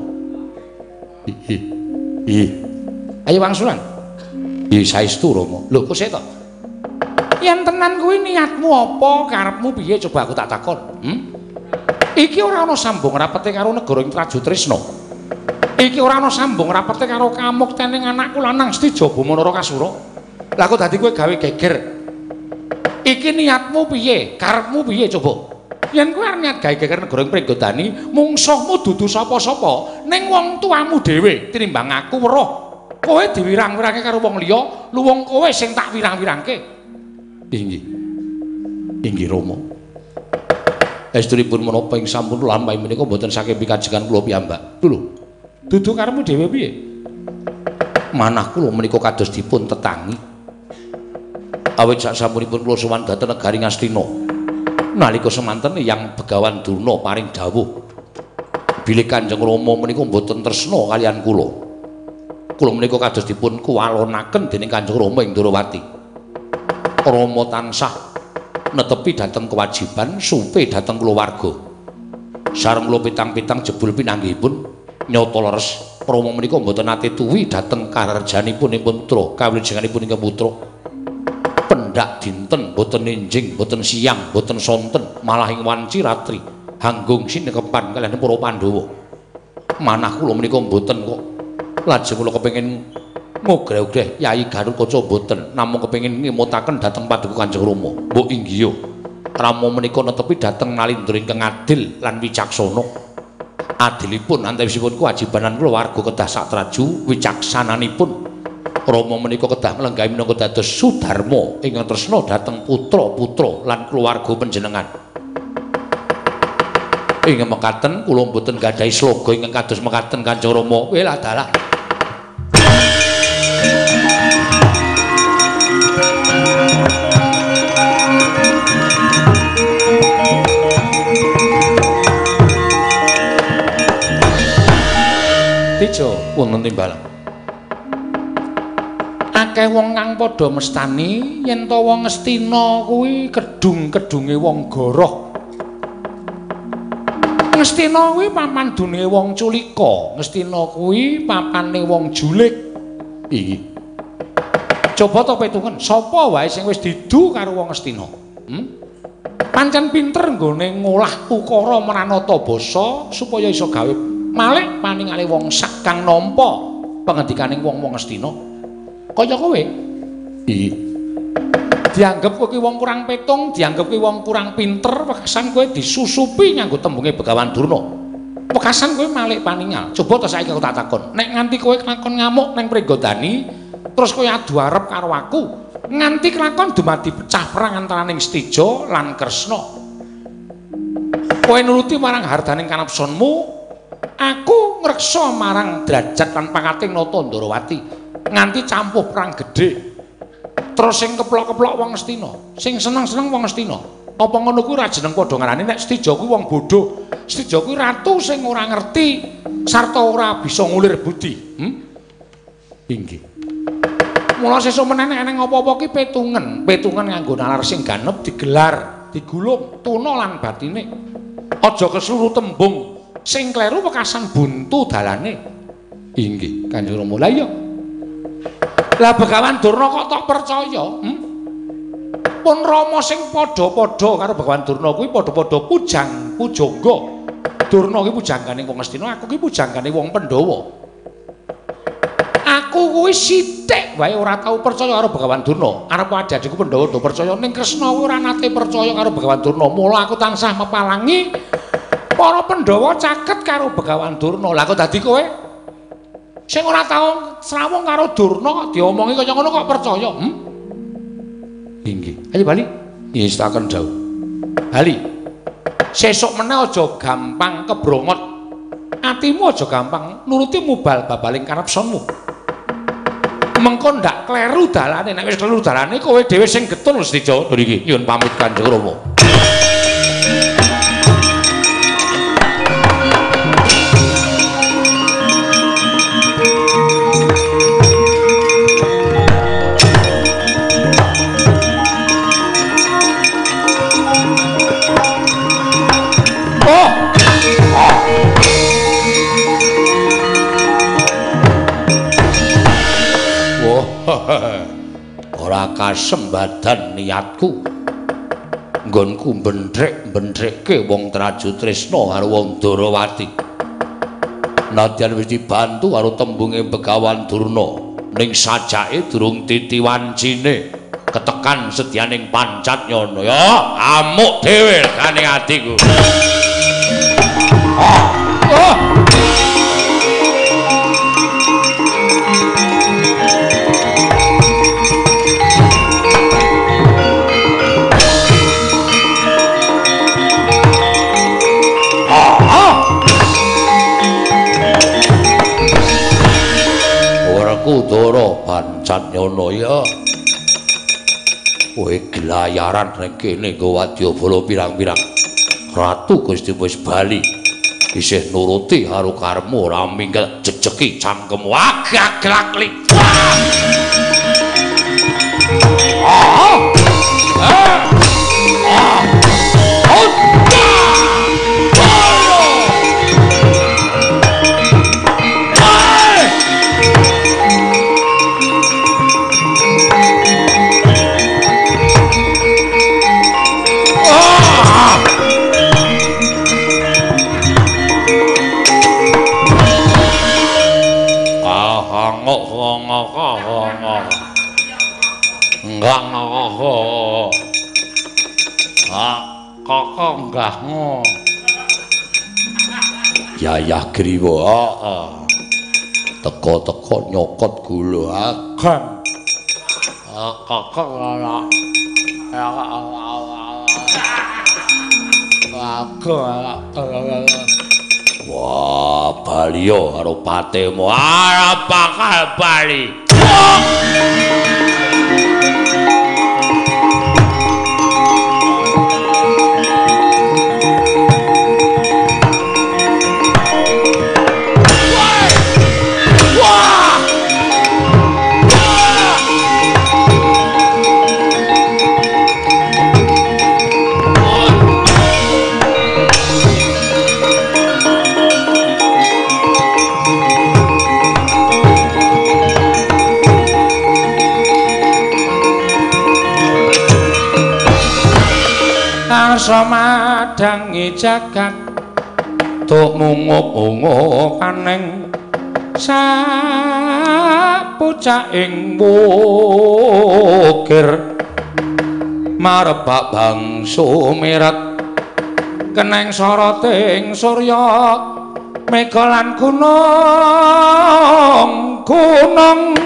Ih. Ayo wangsulan. Saestu Rama. Lho kok sik to? Yen tenan kuwi niatmu apa, karepmu piye coba aku tak takon. Iki ora ana sambung rapete karo negara ing Traju Trisna. Iki ora ana sambung rapete karo kamuktening anakku lanang Setija Bama Narakasura. Lah kok dadi kowe gawe geger. Iki niatmu piye? Karepmu piye coba? Yen kowe arep niat gawe geger negara ing Pringgondani, mungsuhmu dudu sapa-sapa, ning wong tuamu dhewe tinimbang aku weruh. Kowe diwirang-wirange karo wong liya, luwung kowe sing tak wirang-wirangke. Inggih Rama. Estunipun menapa ing sampun lampahi menika boten saking pikajengan kula piyambak. Lho, dudu karepmu dhewe piye? manah kula menika kados dipun tetangi. Awit sasampunipun kula sowan dhateng negari Ngastina. Nalika semanten Yang Begawan Durna paring dawuh bilih Kanjeng Rama menika mboten tresna kaliyan kula. Kula menika kados dipun kuwalonaken dening Kanjeng Rama ing Ndrawati. Rama tansah netepi dhateng kewajiban supe dhateng kulawarga. Sareng kula pitang-pitang jebul pinanggihipun nyata leres Rama menika mboten nate tuwi dhateng karjanipun ing putra, kawilujenganipun ing putra. Pendak dinten boten enjing, boten siang, boten sonten, malah ing wanci ratri hanggung sinekepan kaliyan para Pandhawa. Manah kula menika mboten kok. Lajeng kula kepengin ngogreh-ogreh Yayi Garukaca boten, namung kepengin ngemutaken dhateng Paduka Kanjeng Rama. Mbok inggih. Rama menika netepi dhateng nalindra ingkang adil lan wicaksana. Adilipun antawisipun kewajibanan kulawarga kedah satraju, wicaksananipun Rama menika kedah melenggahi minangka dados Sudarma ingkang tresna dhateng putra-putra lan kulawarga panjenengan. Ingkang mekaten kula mboten gadahi sloga ingkang kados mekaten Kanjeng Rama. Welah dalah. Tijo wonten timbalan. Akeh wong kang padha mestani yen to wong Ngastina kuwi kedung-kedunge wong goroh. Ngastina kuwi papan dune wong culika, Ngastina kuwi papane wong julik. Iki. Coba to petungan, sapa wae sing wis didu karo wong Ngastina? Pancen pinter nggone ngolah ukara meranata basa supaya iso gawe malih paningale wong sak kang nampa pangendikaning wong-wong Ngastina. Kaya kowe. Iki. Dianggep kowe ki wong kurang petung, dianggep kowe wong kurang pinter, wekasan kowe disusupi nganggo tembunge Begawan Durna. Wekasan kowe malih paningal. Coba to saiki aku tak takon, nek nganti kowe kelakon ngamuk ning Pringgodani, terus kowe adu arep karo aku, nganti kelakon dumadi pecah perang antaraning Stija lan Kresna. Kowe nuruti marang hardaning kanepsonmu, aku ngreksa marang derajat lan pangkating Nata Ndrawati. Nganti campuh perang gedhe. Terus sing keplok-keplok wong Ngastina, sing seneng-seneng wong Ngastina. Apa ngono kuwi ra jeneng padha ngarani nek Stija kuwi wong bodho. Stija kuwi ratu sing ora ngerti sarta ora bisa ngulir budi. Inggih. Mula sesuk meneh nek eneng apa-apa ki petungen, petungen nganggo nalar sing ganep digelar, digulung tuna lan batine. Aja kesluru tembung sing kleru wekasan buntu dalane. Inggih, Kanjeng Rama. Lah iya. Lah Begawan Durna kok tak percaya? Pun Rama sing padha-padha karo Begawan Durna kuwi padha-padha pujang, pujangga. Durna kuwi pujanggane wong Ngastina, aku kuwi pujanggane wong Pandhawa. Aku kuwi sithik wae ora tau percaya karo Begawan Durna. Arep adhiku Pandhawa do percaya ning Kresna kuwi ora nate percaya karo Begawan Durna. Mula aku tansah mepalangi para Pandhawa caket karo Begawan Durna. Lah kok dadi kowe sing ora tau srawung karo Durna kok diomongi kaya ngono kok percaya? Inggih. Ayo bali. Nggih staken dawuh. Bali. Sesuk meneh aja gampang kebrongot. Atimu aja gampang nuruti mubal babaling karepsonmu. Mengko ndak kleru dalane, nek wis kleru dalane kowe dhewe sing getun Stija. Tur iki nyuwun pamit Kanjeng Rama. Ora kasembadan niatku nggonku bendrek-bendrekke wong Traju Tresna karo wong Ndrawati. Nadyan wis dibantu karo tembunge Begawan Durna ning sajake durung titiwancine ketekan sedyaning pancat nyono ya amuk dhewe kane atiku. Kancan nyono ya. Kowe gelayaran ning kene nggo wadyabala pirang-pirang. Ratu Gusti wis bali. Isih nuruti karo karepmu ora minggat jejeki cangkemmu agak glak-glik. Enggak Yayah Griwa teko-teko nyokot gula akan kakak wah bali yo karo patemu arep bakal bali. Samadangi jagat tuk mungup-ungup kaneng sapucaking wukir marebak bangsu miret keneng soroting surya mega lan gunung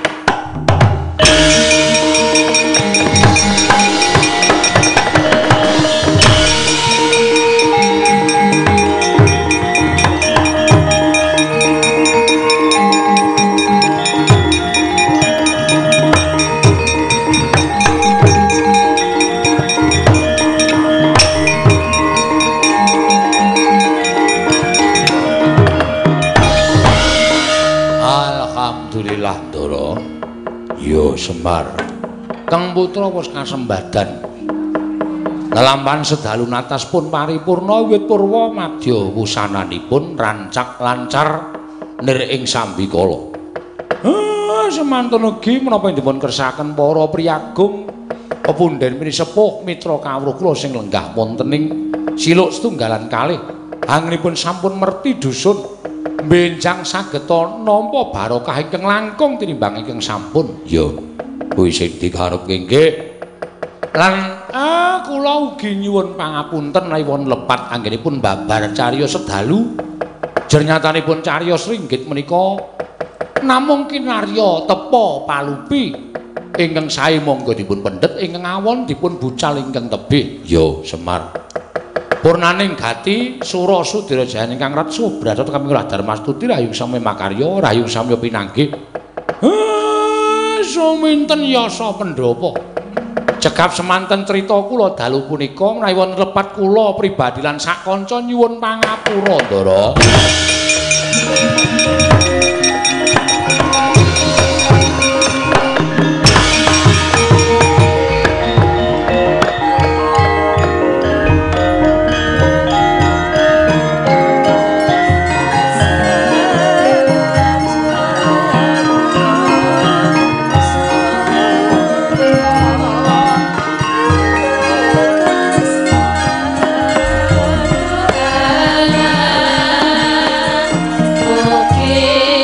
Semar Kang Putra wis kasembadan lelampahan sedalu natas pun paripurna wit purwa madya wusananipun rancak lancar nir ing sambikala semanten ugi menapa dipun kersaken para priyagung pepundhen minisepuh mitra kawruh kula sing lenggah wonten ing siluk setunggalan kalih anggenipun sampun merti dusun benjang sageta nampa barokah ingkang langkung tinimbang ingkang sampun ya kuwi sing dikarepke nggih lan kula ugi nyuwun pangapunten lawon lepat anggenipun babar cariyos sedalu jernyatanipun cariyos ringgit menika namung kinarya tepa palupi ingkang sae monggo dipun pendhet ingkang awon dipun bucal ingkang tebih ya Semar purnaning gati sura sudira jaya ingkang rat subrata kami kula Darmastuti rayung sami makarya rayung sami pinanggih suminten yasa pendhapa cekap semanten crita kula dalu punika menawi wonten lepat kula pribadi lan sak kanca nyuwun pangapura Ndara Okay.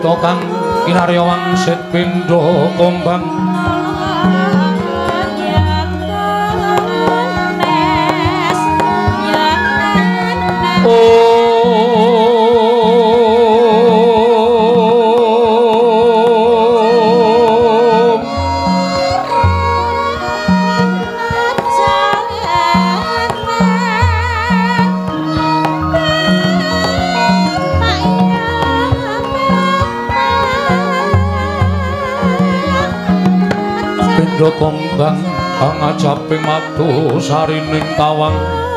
Pundhita kang kinarya wangsit pindha kombang kombang pangajaping matu sarining tawang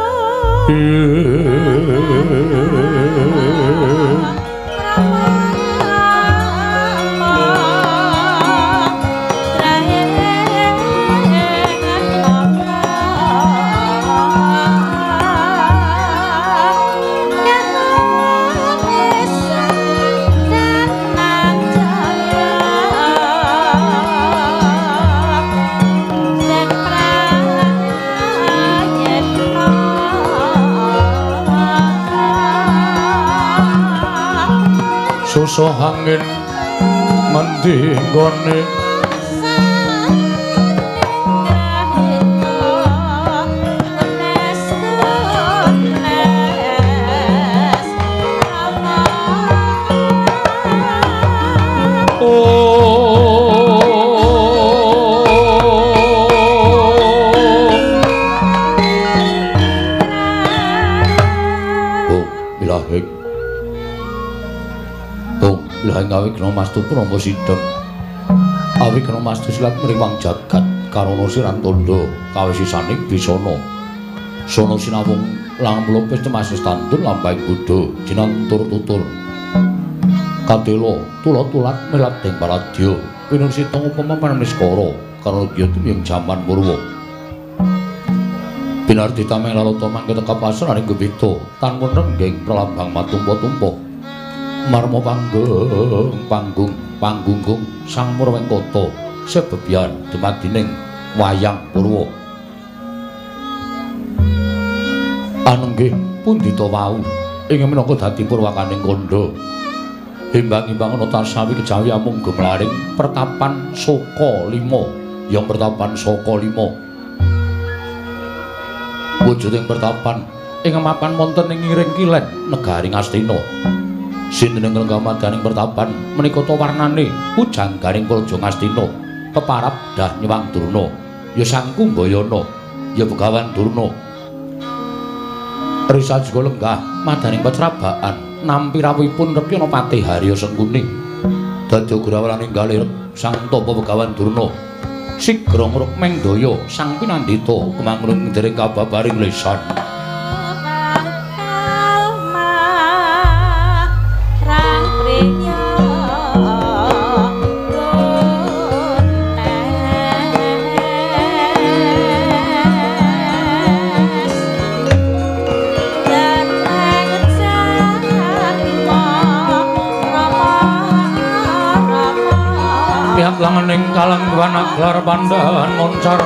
susah angin ngendi nggone gawe kena mastu Prama Sideng awi kena mastu silat mriwang jagat karana siran tandha kawisisaning bisana sono sinawung lamlo pecemas standur lampahing Buddha jinantur tutur kadela tulat-tulat melat ing paradya pinungsita upama manamiskara karo yatming jaman purwa pinarti tameng lalata mangke teka pasraning gebita tanpa renggeng pralambang matumpa-tumpa marma panggung sang Murwengkata sebebyan dumadining wayang purwa anenggih Pundhita wau ingin minangka dadi purwakaning kandha imbang-imbang ana tasawi kejawi amung gemlaring pertapan Soka 5 yang pertapan Soka 5 wujuding pertapan ing mapan wonten ing ngiring kilen negari Ngastina sinten ing lenggamaning pertapan menika ta warnane pujangganing praja Ngastina peparap dah nyewang Durna ya Sang Kumbayana ya Begawan Durna risa juga lenggah madaning pacrabaan nampi rawuhipun Rekyana Patih Harya Sengkuni dadi grawalan inggalih Sang Tapa Begawan Durna sigra ngruk mengdaya Sang Pinandhita kemangrung ndhereng kababaring lesan langening kalangguan aglar pandahan moncar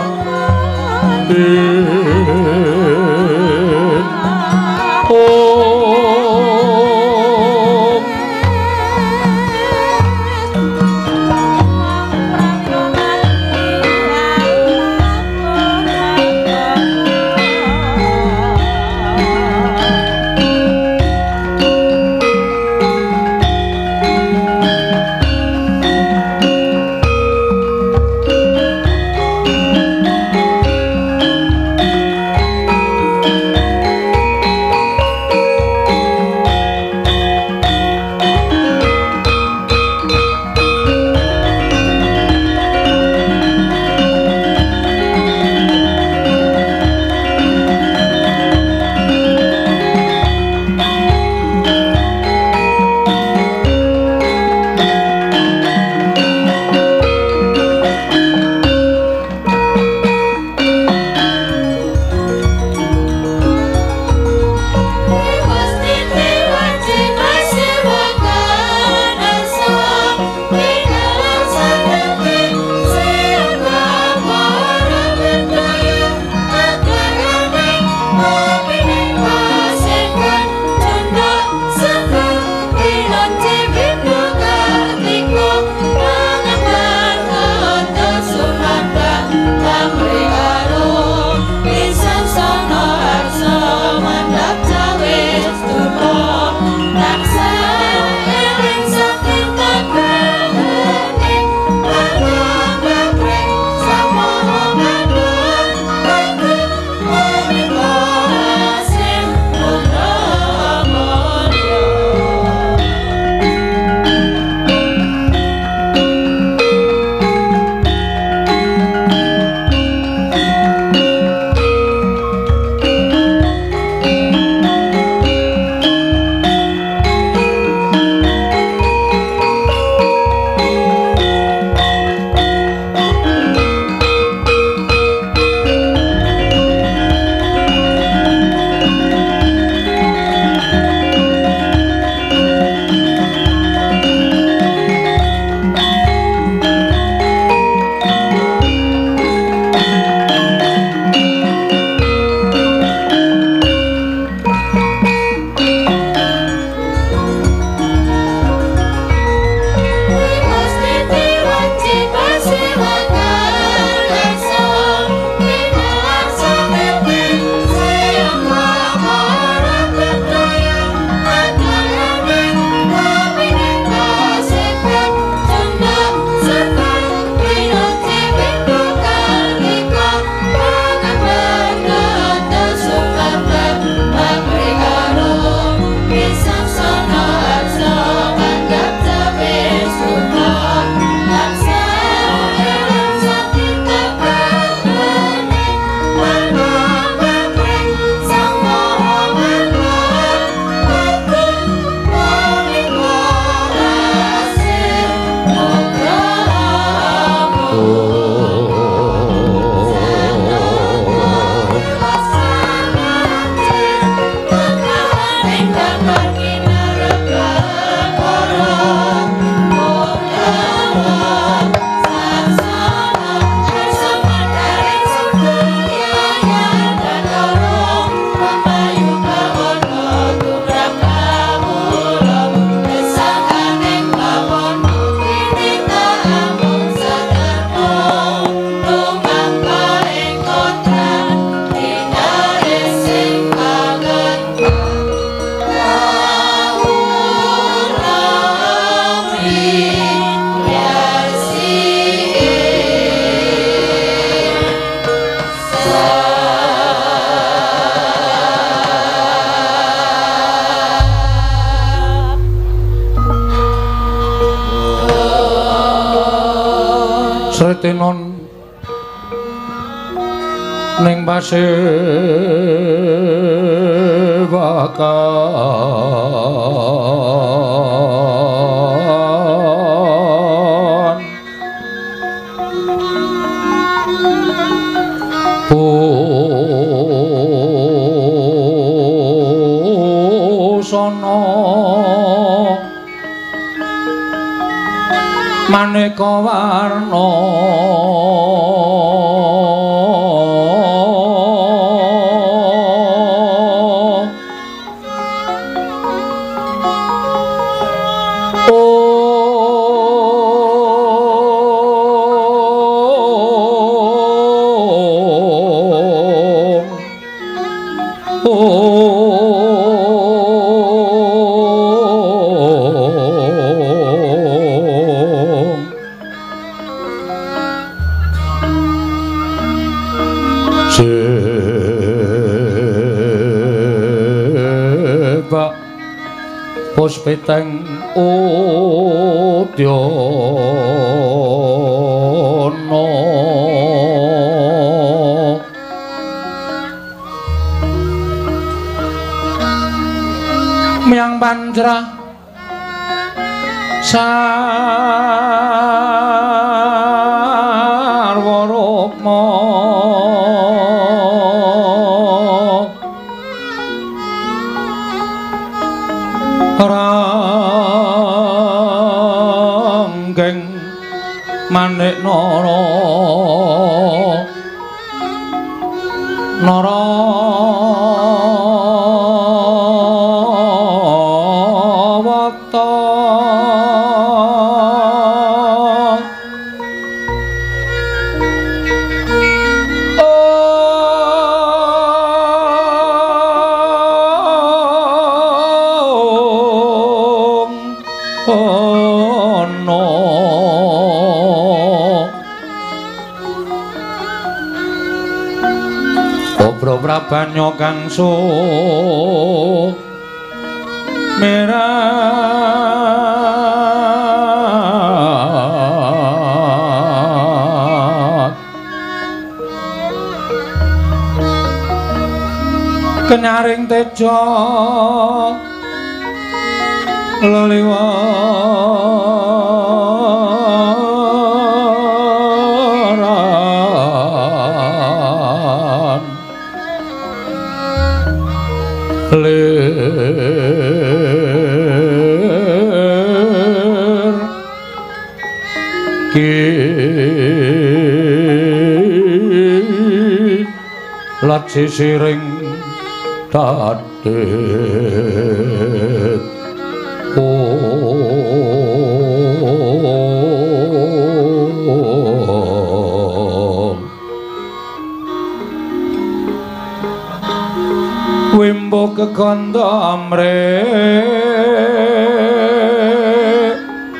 tinon ning pasewakan busana maneka warna Puspiteng Udyana Myang Panjrah Sarwa Rukma Ranggeng Manik Nara Narawata Prabanyo kang sumerat kenyaring teja leliwaran lir kilat sisiring tadet Wimbo kekanda amrek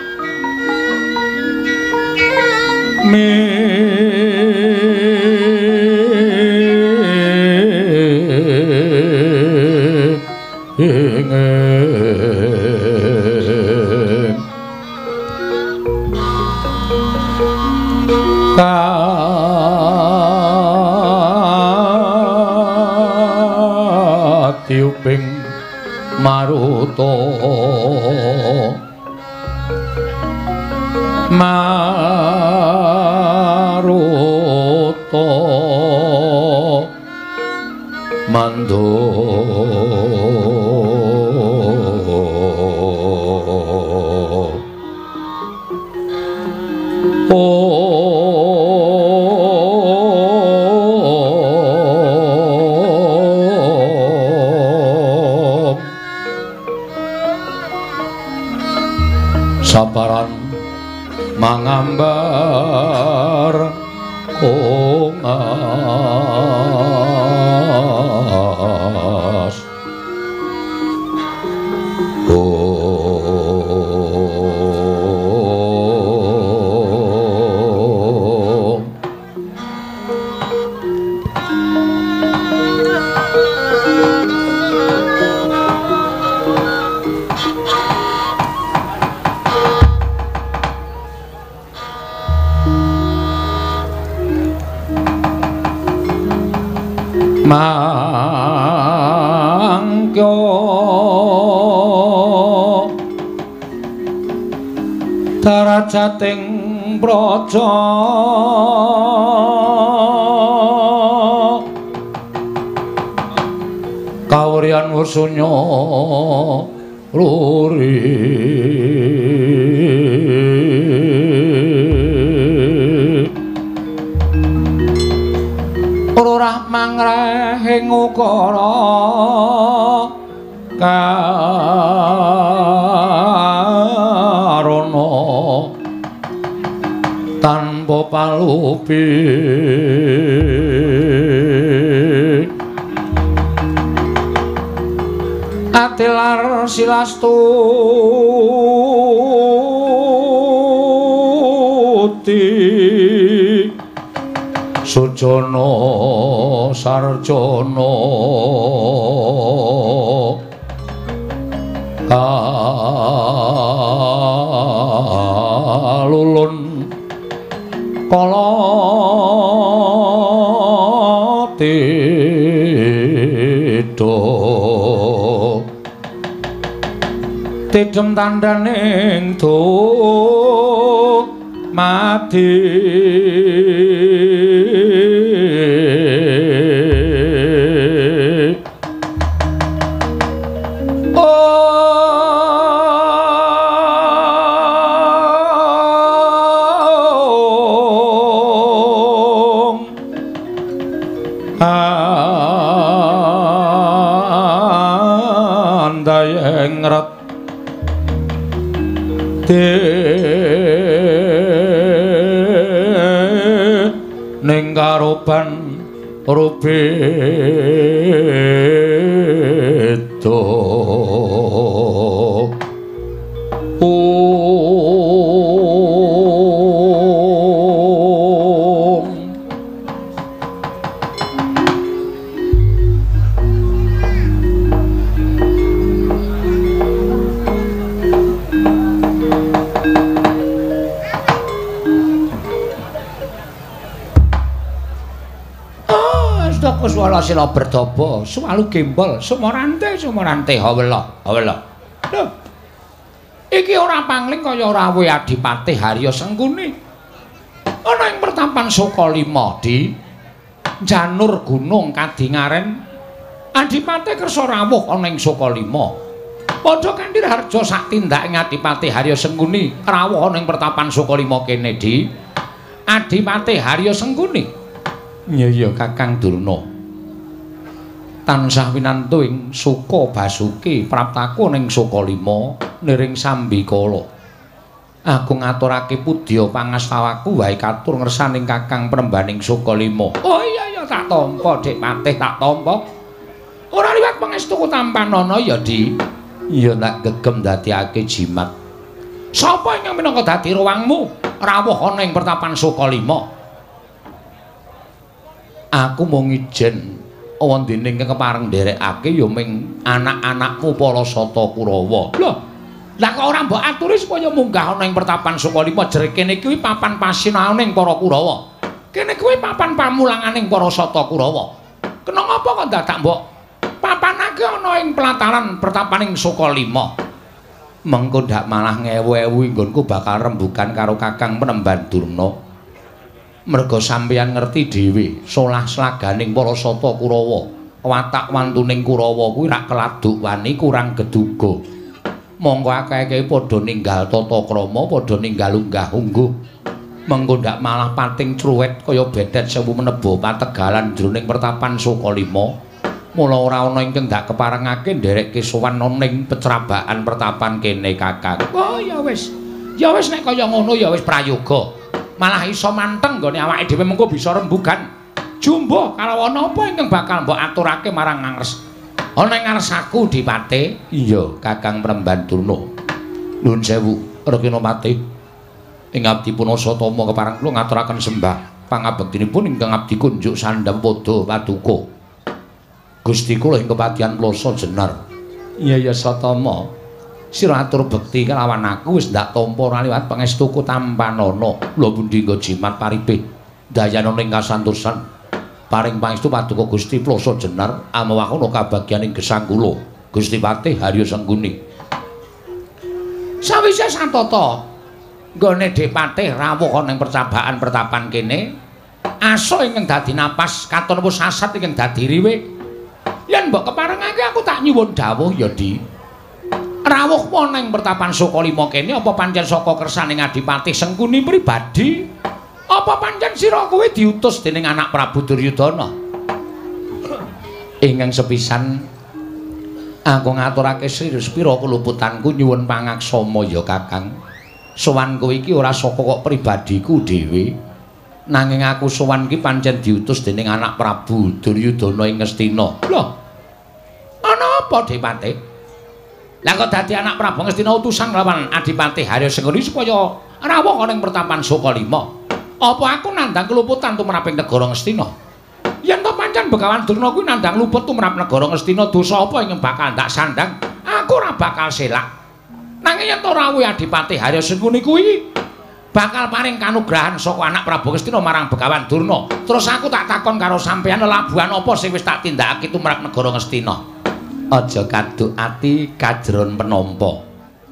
tiuping maruta maruta mandho saparan mangambar kongas mangkyo darajating praja kawriyan wasunya luri ora mangrehing ukara karana tanpa palupi atilar silastuti sujana sarjana kalulun kala tedha tidem tandhaning mati andayeng ret ning karoban rubedo Kuswala sila berdobo, swalu gembol, sumorante hawela. Lho. Iki ora pangling kaya rawuh Adipati Harya Sengkuni. Ana ing pertapan Sukalima di Janur Gunung Kadingaren. Adipati kersa rawuh ana ing Sukalima. Padha kanthi harja sak tindaking Adipati Harya Sengkuni rawuh ana ing pertapan Sukalima kene di Adipati Harya Sengkuni. Iya Kakang Durna. Tansah winantu ing Suka Basuki praptaku ning Sukalima niring Sambikala. Aku ngaturake pudya pangastawaku wae katur ngersaning Kakang Prembaning Sukalima. Oh iya tak tampa Dik Patih tak tampa. Ora liwat pangestuku tampanana ya Di. Iya tak gegem dadekake jimat. Sapa ingkang minangka dadi ruwangmu rawuh ana ing pertapan Sukalima? Aku mung ijen wondene kepareng nderekake ya ming anak-anakmu Palasata Kurawa. Lho, lah kok ora mbok aturi supaya munggah ana ing pertapan Sukalima jer kene kuwi papan pasinaoning para Kurawa. Kene kuwi papan pamulanganing para Sata Kurawa. Kena ngapa kok dadak mbok papanake ana ing pelataran pertapaning Sukalima? Mengko ndak malah ngewu-ewu nggonku bakal rembugan karo Kakang Penemban Durna. Merga sampeyan ngerti dhewe solah slaganing para Sata Kurawa watak wantuning Kurawa kuwi rak keladuk wani kurang geduga monggo akeh-akeh padha ninggal tata krama padha ninggal unggah-ungguh mengko ndak malah pating cruwet kaya bedet sewu menebo pategalan jroning pertapan Sukalima mula ora ana ingkang ndak keparengake nderekke sowan ning pecrabakan pertapan kene Kakang. Oh ya wis nek kaya ngono ya wis prayoga. Malah iso manteng nggone awake dhewe mengko bisa rembugan. Jumbo kalau ana apa ingkang bakal mbok aturake marang ngres. Ana ing ngarsaku Dipate. Iya, Kakang Premban Durna. Nuwun sewu, Rekinopati. Ing abdi Punasatama kepareng kula ngaturaken sembah pangabektinipun ingkang abdi kunjuk Sandhapada Paduka. Gusti kula ing kepatihan Plasa Jenar. Iya Satama. Sira atur bekti kelawan aku wis ndak tampa ora liwat pangestuku tampanana. Lho pundi nggo jimat paripe dayana ning kasantosan. paring pangestu paduka Gusti Plasa Jenar amawakana kabagyaning gesang kula Gusti Patih Harya Sengkuni. Sawise santata nggone Dik Patih rawuh ana ing percabaan pertapan kene, asa ingkang dadi napas katon apa sasat ingkang dadi riwe. Yen mbok keparengake aku tak nyuwun dawuh ya Di. Rawuh ana ing pertapan Sukalima kene apa pancen saka kersaning Adipati Sengkuni pribadi? Apa pancen sira kowe diutus dening anak Prabu Duryudana? Ingkang sepisan aku ngaturake sira keluputanku nyuwun pangaksama ya Kakang. Sowan kowe iki ora saka kok pribadiku dhewe. Nanging aku sowan iki pancen diutus dening anak Prabu Duryudana ing Ngastina. Lho. Ana apa Dipati? Lah kok dadi anak Prabu Ngastina utusan lawan Adipati Harya Sengkuni supaya rawuh ana ing pertapan Sukalima. Apa aku nandang keluputan tumrap ing negara Ngastina? Yen to pancen Begawan Durna kuwi nandang luput tumrap negara Ngastina, dosa apa ingkang bakal ndak sandang? Aku ora bakal selak. Nanging yen to rawuh Adipati Harya Sengkuni kuwi bakal paring kanugrahan saka anak Prabu Ngastina marang Begawan Durna. Terus aku tak takon karo sampeyan lelabuhan apa sing wis tak tindakake tumrap negara Ngastina? Aja kaduk ati kajron penampa.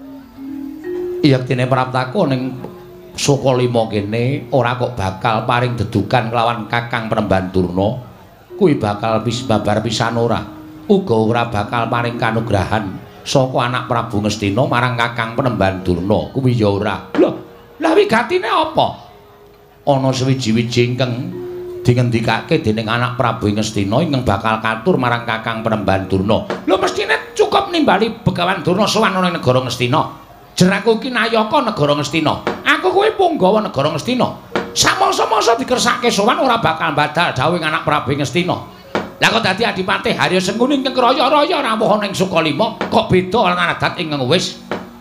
Yektine praptaku ning Sukalima kene ora kok bakal paring dedukan kelawan Kakang Penemban Durna, kuwi bakal babar pisan ora. Uga ora bakal paring kanugrahan saka anak Prabu Ngastina marang Kakang Penemban Durna, kuwi ya ora. Lah wigatine apa? Ana sewiji-wiji ingkang dingendikake dening anak Prabu Ngastina ingkang bakal katur marang Kakang Penemban Durna. Lho mestine cukup nimbali Begawan Durna sowan ana ing negara Ngastina. Jeraku iki nayaka negara Ngastina. Aku kuwi punggawa negara Ngastina. Samangsa-mangsa dikersake sowan ora bakal badal dawuh anak Prabu Ngastina. Lah kok dadi Adipati Harya Sengkuni ingkang raya-raya rawuh ana ing Sukalima kok beda lan adat ingkang wis.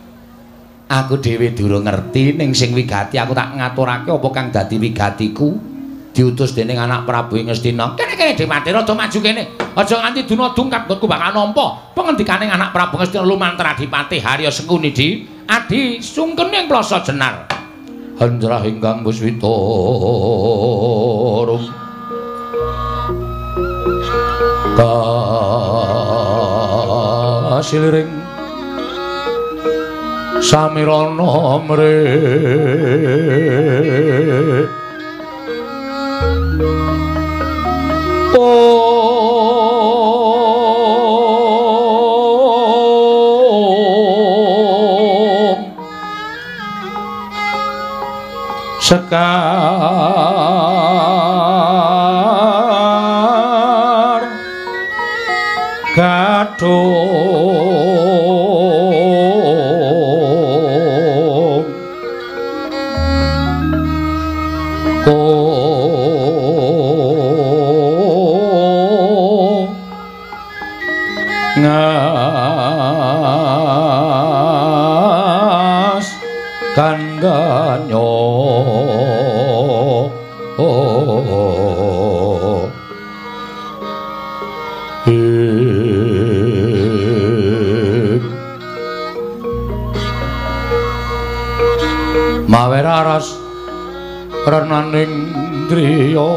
Aku dhewe durung ngerti ning sing wigati aku tak ngaturake apa kang dadi wigatiku diutus dening anak Prabu Ngastina. Kene-kene Dipati rada maju kene. Aja nganti duna dungkap nggonku bakal nampa pengendikaning anak Prabu Ngastina lumantar Adipati Harya Sengkuni Di. Adi sungkening Plasa Jenar. Handrah ingkang Puswita rum kasiliring samirana mre sekar gadung ngas kandanyo maweraras renaning driya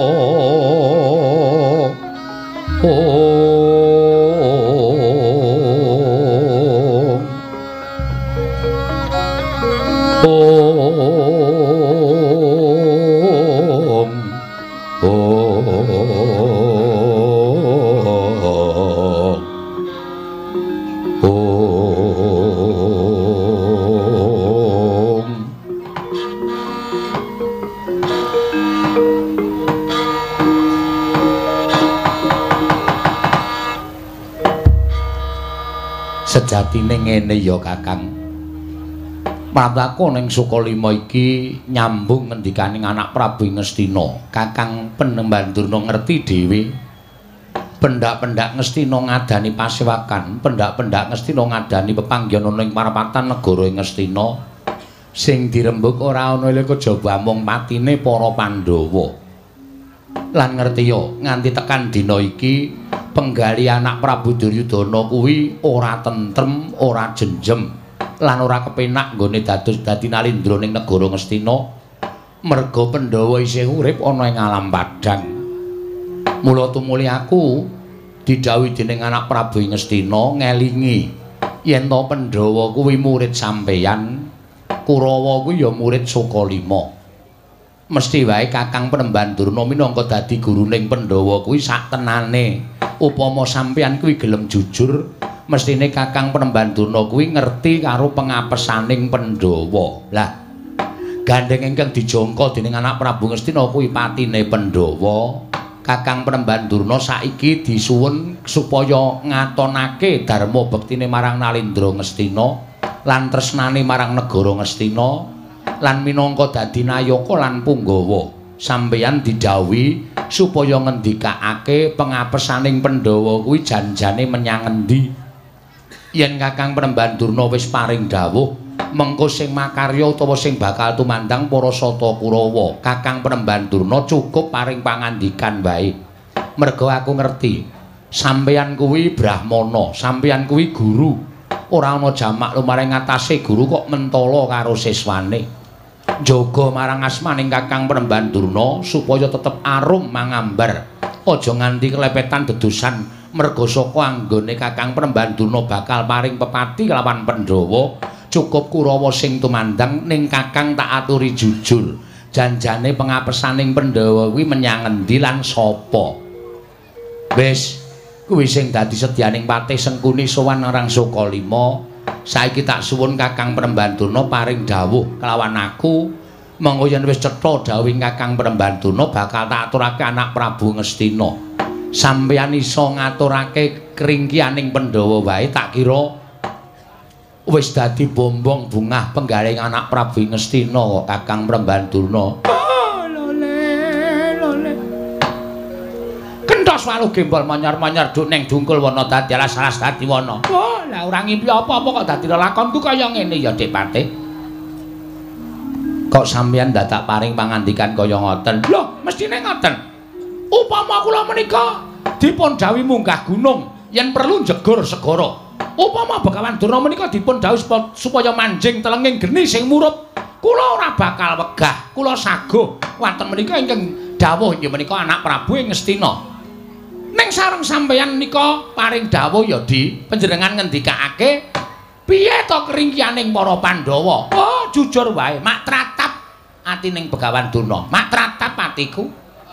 sejatine ngene ya Kakang. Pramtaku ning Sukalima iki nyambung ngendikaning anak Prabu Ngastina. Kakang Penemban Durna ngerti dhewe. Pendak-pendak Ngastina ngadani pasewakan, pendak-pendak Ngastina ngadani pepanggenan ing parapatan negara Ngastina. Sing dirembug ora ana ile kejaba mung patine para Pandhawa. Lan ngerti yo nganti tekan dina iki penggali anak Prabu Duryudana kuwi ora tentrem, ora jenjem, lan ora kepenak nggone dadi nalindra ning negara Ngastina merga Pandhawa isih urip ana ing alam padhang. Mula tumuli aku didhawuhi dening anak Prabu Ngastina ngelingi yen to Pandhawa kuwi murid sampeyan, Kurawa kuwi ya murid Sukalima. Mesti wae Kakang Penemban Durna minangka dadi guruning Pandhawa kuwi saktenane. Upama sampeyan kuwi gelem jujur, mestine Kakang Penemban Durna kuwi ngerti karo pengapesaning Pandhawa. Lah, gandeng ingkang dijangka dening anak Prabu Ngastina kuwi patine Pandhawa. Kakang Penemban Durna saiki disuwun supaya ngatonake dharma bektine marang Nalendra Ngastina lan tresnane marang negara Ngastina. Lan minangka dadi nayaka lan punggawa sampeyan didhawuhi supaya ngendikake pengapesaning Pandhawa kuwi janjane menyang endi. Yen Kakang Penemban Durna wis paring dawuh, mengko sing makarya utawa sing bakal tumandang para sata Kurawa, Kakang Penemban Durna cukup paring pangandikan wae. Merga aku ngerti sampeyan kuwi brahmana, sampeyan kuwi guru. Ora ana jamak lumaring ngatasé guru kok mentala karo siswane. Jaga marang asmaning Kakang Penemban Durna supaya tetep arum mangambar. Aja nganti kelepetan dedosan merga saka anggone Kakang Penemban Durna bakal paring pepati kelawan Pandhawa. Cukup Kurawa sing tumandang ning Kakang tak aturi jujur. Janjane pengapesaning Pandhawa kuwi menyang endi lan sapa? Wis kuwi sing dadi sedyaning patih Sengkuni sowan marang Sukalima. Saiki tak suwun Kakang Penemban Durna paring dawuh kelawan aku. Monggo yen wis cetha dawuhing Kakang Penemban Durna bakal tak aturake anak Prabu Ngastina. Sampeyan iso ngaturake kringkianing Pandhawa wae tak kira wis dadi bombong bungah penggaling anak Prabu Ngastina kok Kakang Penemban Durna. Kenthos waluh gembol manyar-manyar duk ning dungkul wana dadi alas-alas dadi wana. Oh, lah ora ngimpi apa-apa kok dadi lelakonku kaya ngene ya, Dik Patih. Kok sampeyan dadak paring pangandikan kaya ngoten? Lho, mestine ngoten. Upama kula menika dipun dawuhi munggah gunung, yen perlu jegur segara. Upama Begawan Durna menika dipun dawuhi supaya manjing telenging geni sing murup, kula ora bakal wegah. Kula saguh wonten menika ingkang dawuh inggih menika anak Prabu Ngastina. Ning sareng sampeyan nika paring dawuh ya Di, panjenengan ngendikake piye to keringkianing para Pandhawa? Oh, jujur wae, mak tratap atining Begawan Durna. Mak tratap atiku.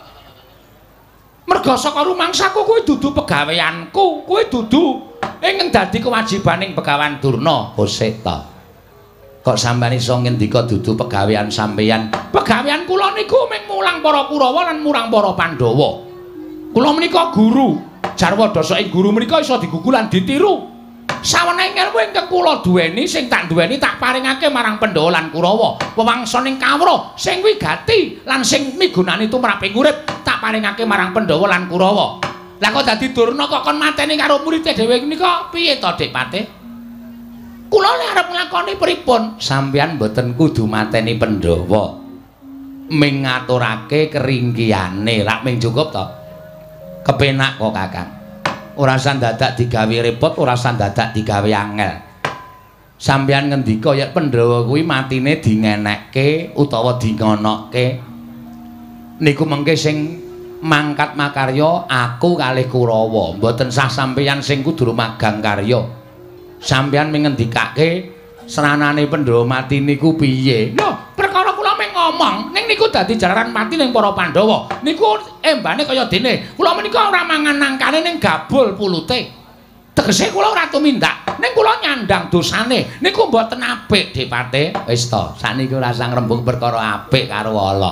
Merga saka rumangsaku kuwi dudu pegaweanku, kuwi dudu ingkang dadi kewajibaning Begawan Durna. Kosek ta. Kok sampeyan iso ngendika dudu pegawean sampeyan? Pegawean kula niku mung mulang para Kurawa lan murang para Pandhawa. Kula menika guru, jarwa dasa ing guru menika iso digugu lan ditiru. Sawenehe ilmu ingkang kula duweni sing tak duweni tak paringake marang Pandhawa lan Kurawa. Wewangsaning kawruh sing wigati lan sing migunani tumraping urip tak paringake marang Pandhawa lan Kurawa. Lah kok dadi Durna kok kon mateni karo murid dhewe nika piye to, Dik Patih? Kula nek arep nglakoni pripun? Sampeyan mboten kudu mateni Pandhawa. Ming ngaturake keringkiane, rak ming cukup to. Kepenak kok Kakang. Ora usah dadak digawe repot, ora usah dadak digawe angel. Sampeyan ngendika yen Pandhawa kuwi matine dingenekke utawa dingonokke. Niku mengke sing mangkat makarya aku kalih Kurawa, mboten sah sampeyan sing kudu magang karya. Sampeyan ngendikake seranane Pandhawa mati niku piye? Lho, perkara kula mung ngomong, ning niku dadi jalaran mati ning para Pandhawa. Niku embane kaya dene, kula menika ora mangan nangkane ning gabul pulute. Tegese kula ora tumindak, ning kula nyandang dosane. Niku mboten apik, Dik Patih. Wis to, sakniki ora sang rembug perkara apik karo Allah.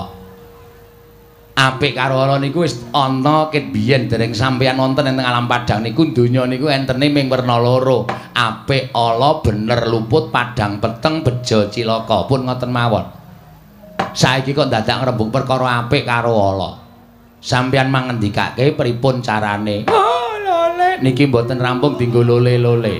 Apik karo Allah niku wis ana ket biyen dereng sampeyan wonten ing alam padang niku donya niku entene ming werna loro. Apik Allah bener luput padang peteng bejo cilaka. Pun ngoten mawon. Saiki kok dadak ngrembug perkara apik karo Allah. Sampeyan mangendikake pripun carane? Oh, lole. Niki mboten rampung dienggo lole-lole.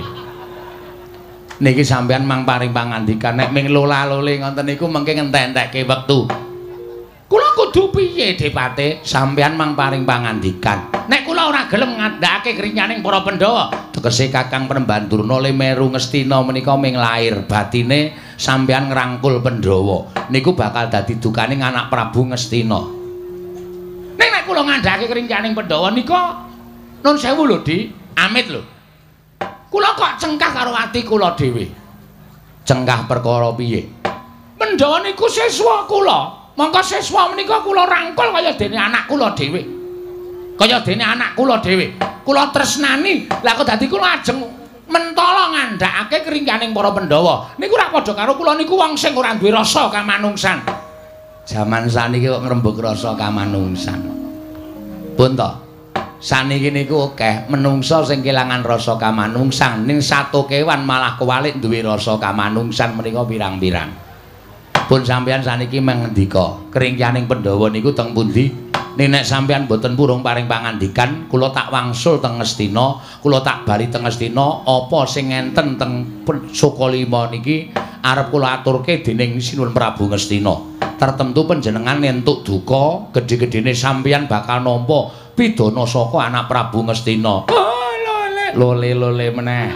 Niki sampeyan mang paring pangandikan nek ming lola-lole ngoten niku mengke ngentek-entekke wektu. Kula kudu piye, Dik Patih? Sampeyan mang paring pangandikan. Nek kula ora gelem ngandhakake krinyaning para Pandhawa, tegese Kakang Penemban Durna Meru Ngastina menika ming lair batine sampeyan ngrangkul Pandhawa. Niku bakal dadi dukaning anak Prabu Ngastina. Nek kula ngandhake kringyaning Pandhawa nika nun sewu lho Di, amit lho. Kula kok cengkah karo ati kula dhewe. Cengkah perkara piye? Pandhawa niku siswa kula. Mangka siswa menika kula rangkul kaya dene anak kula dhewe. Kaya dene anak kula dhewe. Kula tresnani. Lah kok dadi kula ajeng mentala ngandhakake kringyaning para Pandhawa. Niku ora padha karo kula niku wong sing ora duwe rasa kamanungsan. Jaman saniki kok ngrembug rasa kamanungsan. Pun to. Saniki niku akeh menungsa sing kelangan rasa kamanungsan, ning satu kewan malah kewalik duwe rasa kamanungsan menika pirang-pirang. Pun sampeyan saniki mengendika, kringyaning Pandhawa niku teng pundi? Nek sampeyan boten purung paring pangandikan, kula tak wangsul teng Ngastina, kula tak bali teng Ngastina, apa sing enten teng Sukalima niki arep kula aturke dening Sinuwun Prabu Ngastina. Tertentu panjenengan entuk duka, gedhe-gedhene sampeyan bakal nampa pidana saka anak Prabu Ngastina. Lole meneh.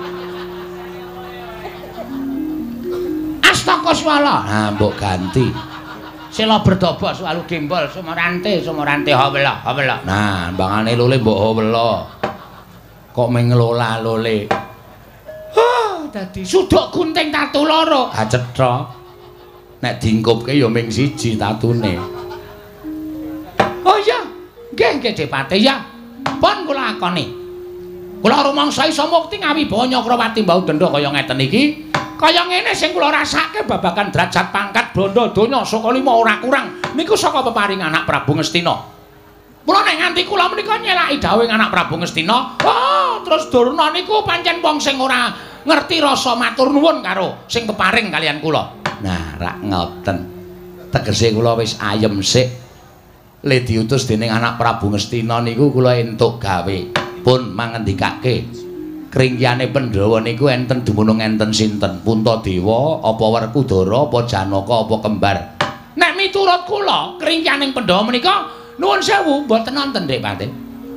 Astaka swala. Nah, mbok ganti. Sela berdobok selalu gembol sumorante hawela. Nah, mbangane lole mbok hawela. Kok mengelola lole. Dadi suduk gunting tatu loro. Ha cetha. Nek diingkupke ya ming siji tatune. Oh iya. Nggih Cepate ya. Pun kula akoni. Kula rumangsa isa mukti ngawi bawa Nyakrawati mbau denda kaya ngeten iki. Kaya ngene sing kula rasake babagan derajat pangkat blanda donya Sukalima ora kurang niku saka peparing anak Prabu Ngastina. Mula nek nganti kula menika nyelaki dawuh anak Prabu Ngastina, terus Durna niku pancen wong sing ora ngerti rasa matur nuwun karo sing peparing kalian kula. Nah, rak ngoten. Tegese kula wis ayem sik. Le diutus dening anak Prabu Ngastina niku kula entuk gawe. Pun mangendikake kringyane Pandhawa niku enten dumunung enten sinten? Puntadewa, apa Werkudara, apa Janaka, apa kembar? Nek miturut kula, kringyaning Pandhawa menika nuwun sewu mboten wonten, Dik Pati.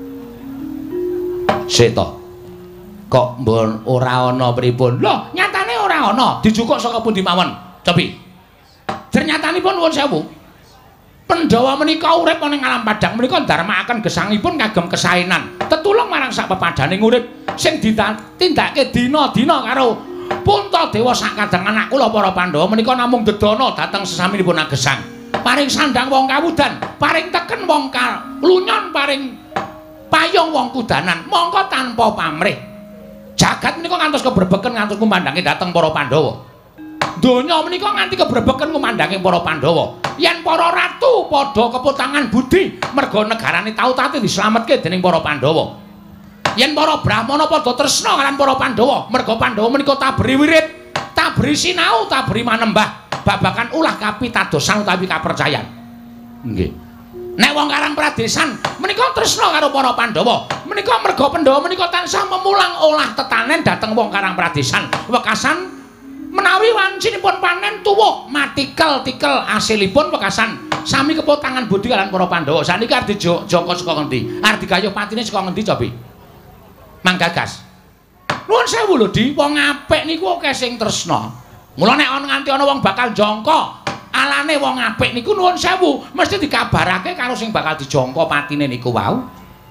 Sik to. Kok mbon ora ana pripun? Lho, nyatane ora ana. Dijukuk saka pundi mawon? Cobi. Ternyatanipun nuwun sewu. Pandhawa menika urip ning alam padang menika ndarmakaken gesangipun kagem kesaenan tetulung marang sak pepadaning urip sing ditindakake dina-dina karo Puntadewa sakadang anak kula para Pandhawa menika namung dedana dhateng sesaminipun agesang paring sandang wong kawudan paring teken wong lunyon paring payung wong kudanan mongko tanpa pamrih jagat menika ngantos kebrebeken ngantos kumandange dhateng para Pandhawa. Donya menika nganti kebrebeken kumandange para Pandhawa. Yen para ratu padha keputangan budi merga negarane tau-tau dislametke dening para Pandhawa. Yen para brahmana padha tresna kaliyan para Pandhawa, merga Pandhawa menika tabri wirid, tabri sinau, tabri manembah babagan ulah kapitadosan utawi kapercayan. Nggih. Nek wong Karang Pradesan menika tresna karo para Pandhawa, menika merga Pandhawa menika tansah memulang olah tetanen dhateng wong Karang Pradesan. Wekasan menawi wancinipun panen tuwuh matikel-tikel asilipun wekasan sami keputangan budi kaliyan para Pandhawa. Saniki arep dijangka saka ngendi? Arep digayuh patine saka ngendi cobi? Manggagas. Nuwun sewu lho Di, wong apik niku akeh sing tresna. Mula nek ana nganti ana wong bakal jangka alane wong apik niku nuwun sewu mesti dikabarake karo sing bakal dijangka patine niku wau.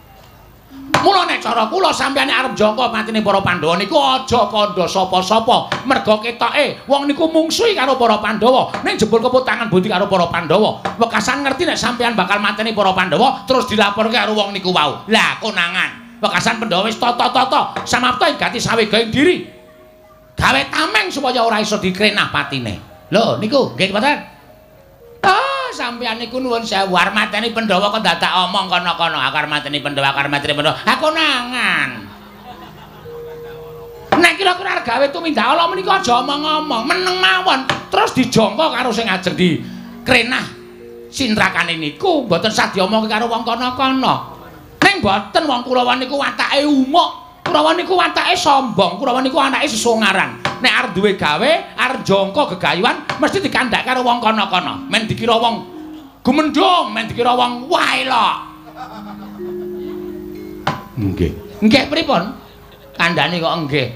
Mula nek cara kula sampeyan arep jangka patine para Pandhawa niku aja kandha sapa-sapa merga ketoke wong niku mungsuhi karo para Pandhawa ning jebul keputangan budi karo para Pandhawa wekasan ngerti nek sampeyan bakal mateni para Pandhawa terus dilaporke karo wong niku wau. Lah konangan wekasan Pandhawa wis tata-tata samapta gati sawe gawe diri gawe tameng supaya ora iso dikrenah patine. Lho niku nggih Mboten? Sampeyan niku nuwun sewu arep mateni Pandhawa kok dadak omong kono-kono akar mateni Pandhawa aku nangan. Nek kira-kira arep gawe tumindak ala menika aja omong-omong meneng mawon terus dijangka karo sing ajeng dikrenah sindrakane niku mboten sadya omong karo wong kono-kono. Ning mboten wong Kurawa niku watake umuk, Kurawa niku watake sombong, Kurawa niku anake sesungaran. Nek arep duwe gawe, arep jangka gegayuhan mesti dikandak karo wong kono-kono. Men dikira wong gumendhong, men dikira wong waelok. Nggih. Nggih pripun? Kandhane kok nggih.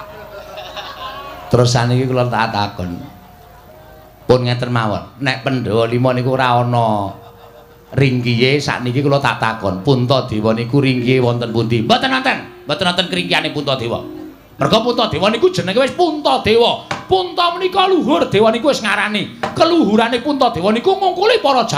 Terus saniki kula tak takon. Pun ngeten mawon, nek Pandhawa 5 niku ora ana ringkiye sakniki kula tak takon, Puntadewa niku ringkiye wonten pundi? Mboten wonten keringkiyane Puntadewa. Merga Puntadewa niku jenenge wis Puntadewa. Punta menika luhur, dewa niku wis ngarani. Keluhurane Puntadewa niku ngungkuli para